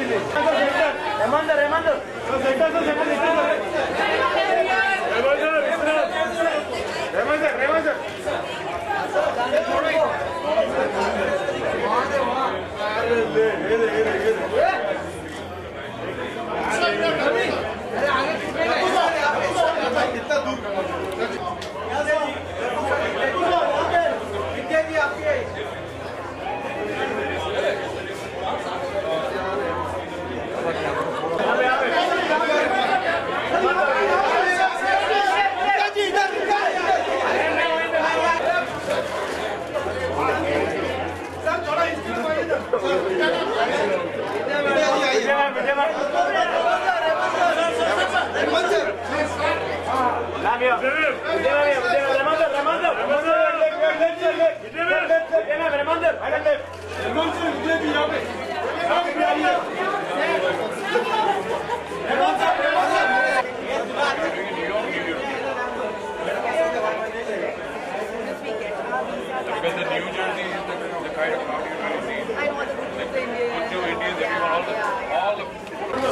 Because the New Jersey is the kind of crowd you've never seen. I want the Indians, everyone, all of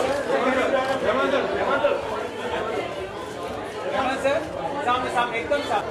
sir सामने सामने एकदम सामने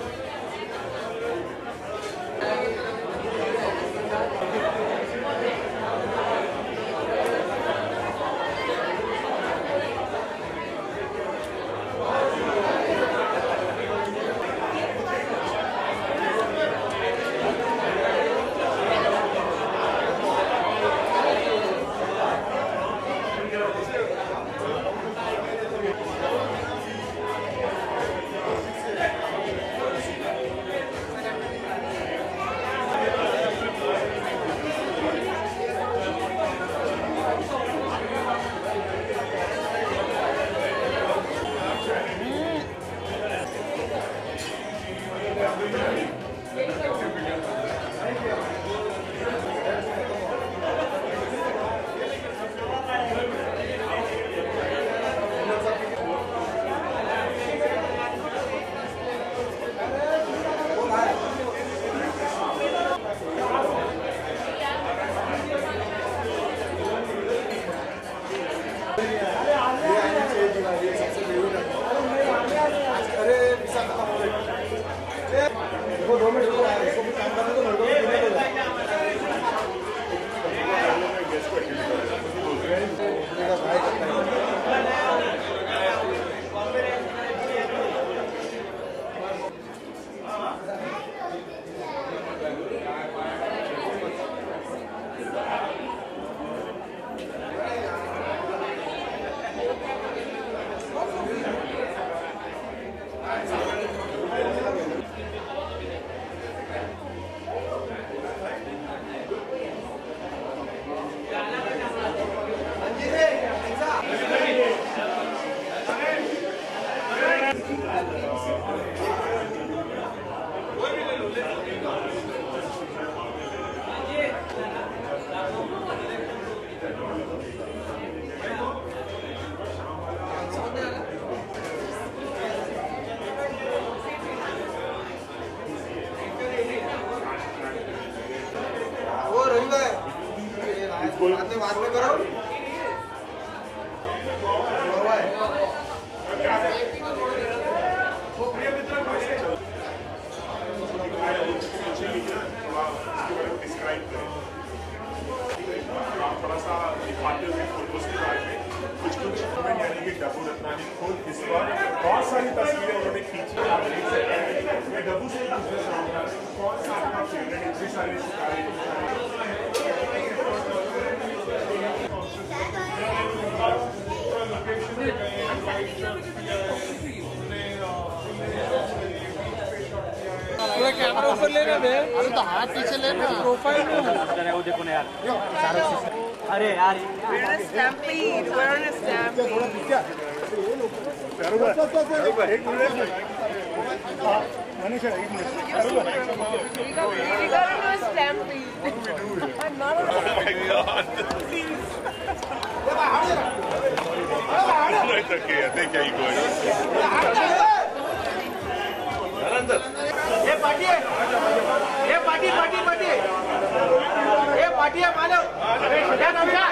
बहुत सारी तस्वीरें उन्होंने खींची मैं डब्बू से पूछना चाहूँगा कौन सा आपका फेवरेट इतनी सारी पूरा कैमरा ऊपर लेना बे अरे तो हाथ पीछे लेना प्रोफाइल में वो देखो ना यार अरे यार We're on a stampede. We're on a stampede. We got into a stampede. I'm not a It's okay, I think how you going. ये पार्टी है ये पार्टी पार्टी पार्टी पाटिया मानो क्या नाम है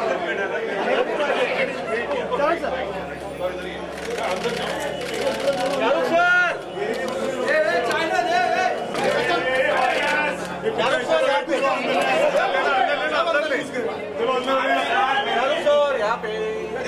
यहाँ पे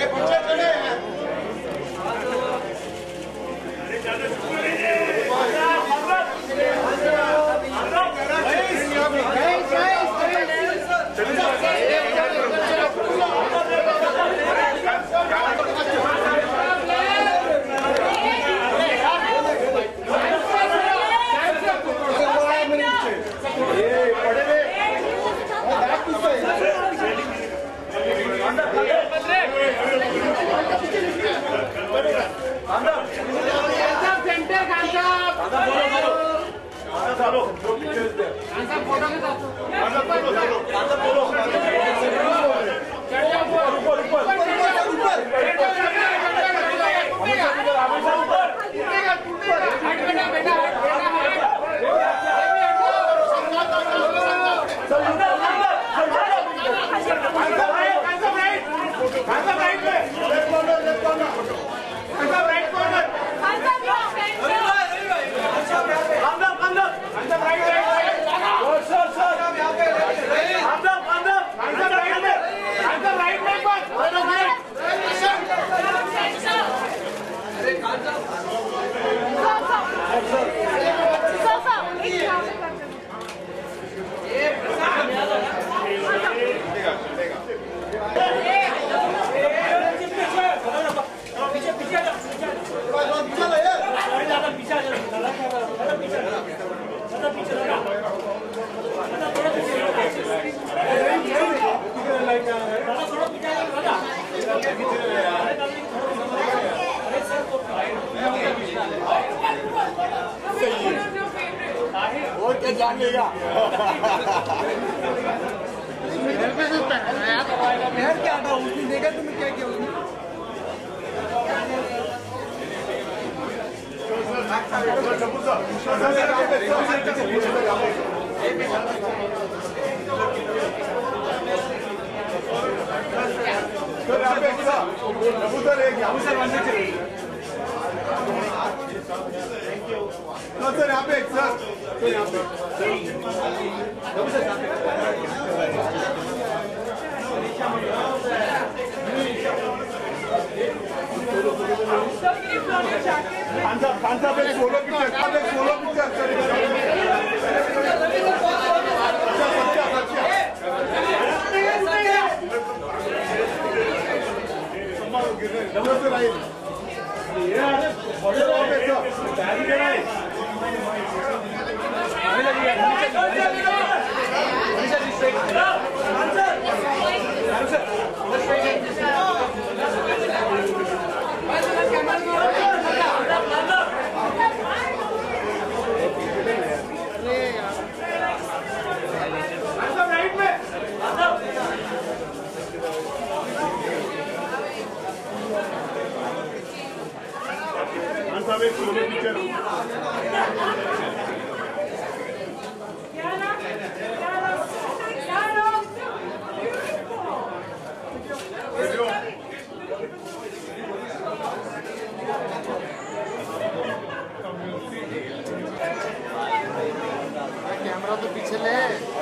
कैमरा तो पीछे ले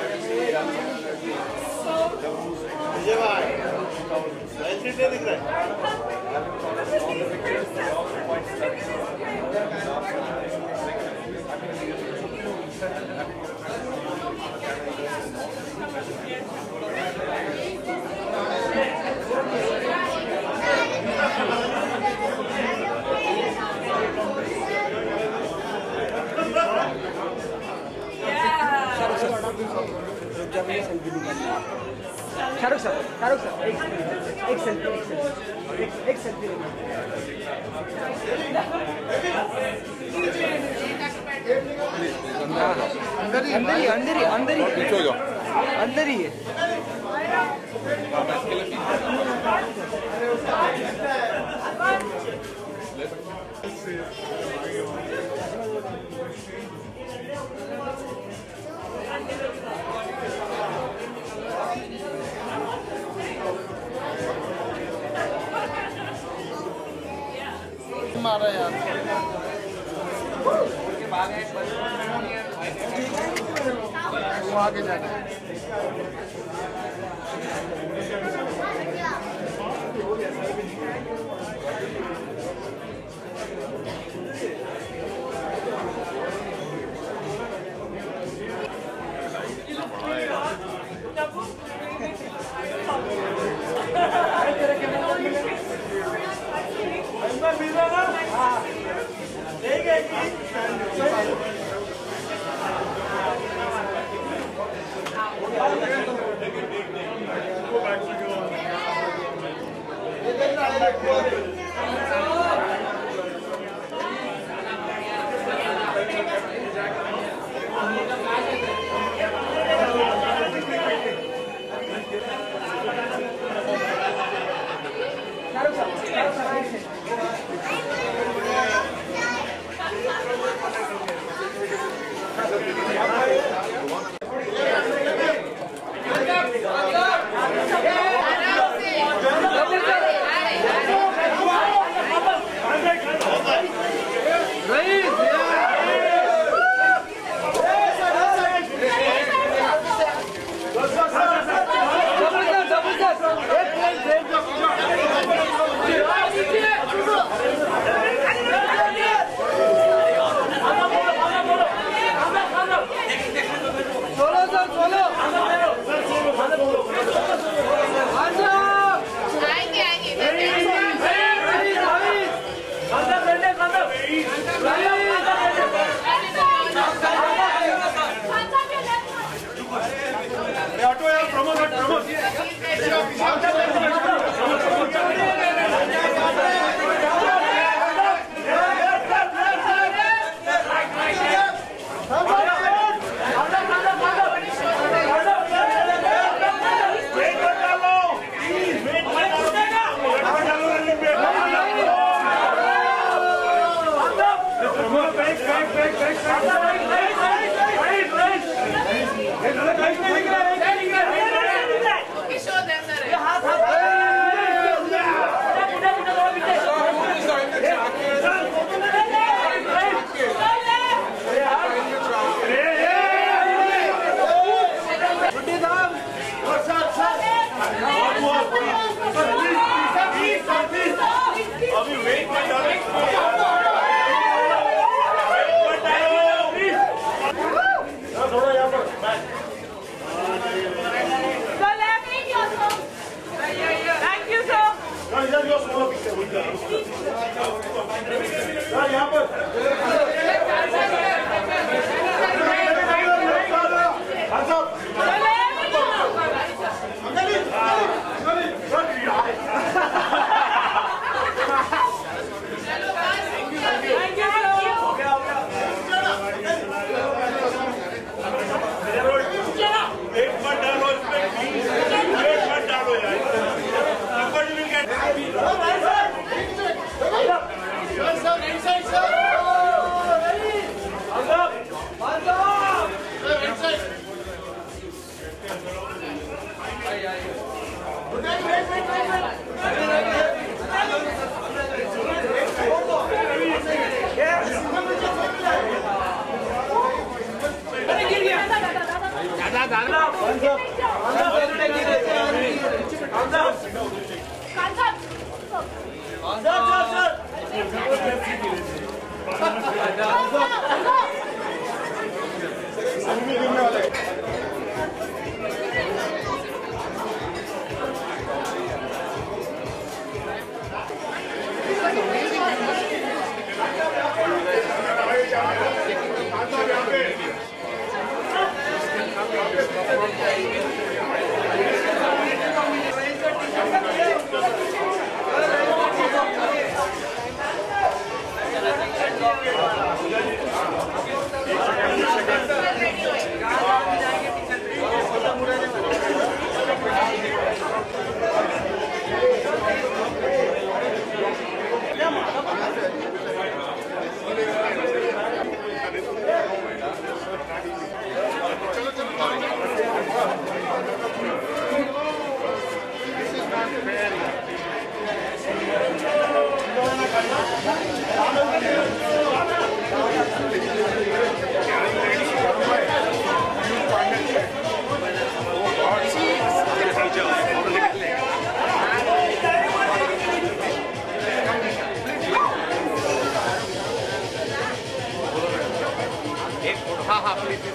विजय भाई दिख रहा शाहरुख सर एक सेल्फी अंदर ही है मार रहा है यार। वो आगे जाके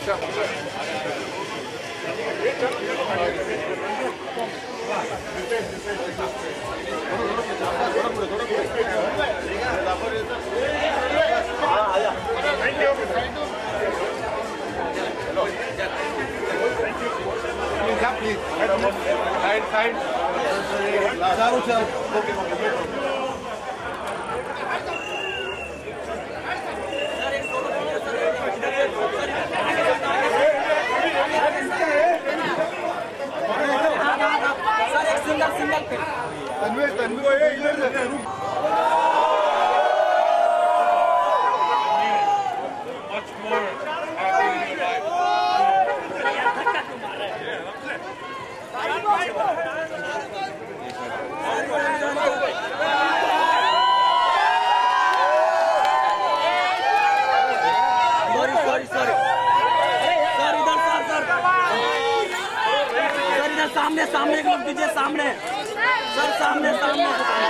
सामने सामने एक लोग दीजिए सामने सर सामने सामने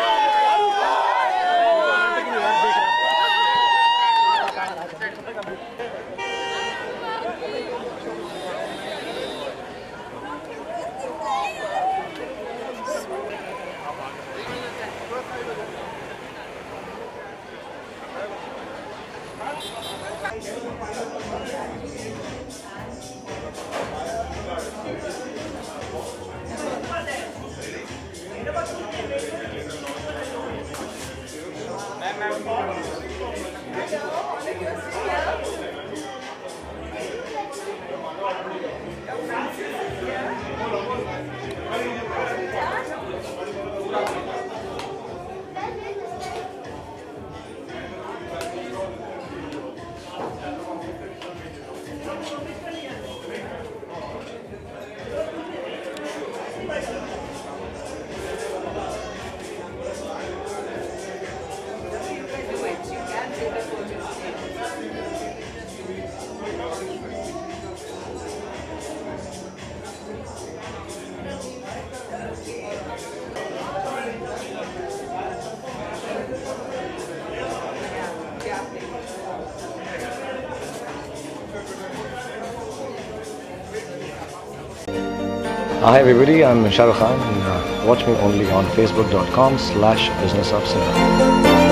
Hi everybody, I'm Shah Rukh Khan and watch me only on facebook.com/businessofcinema.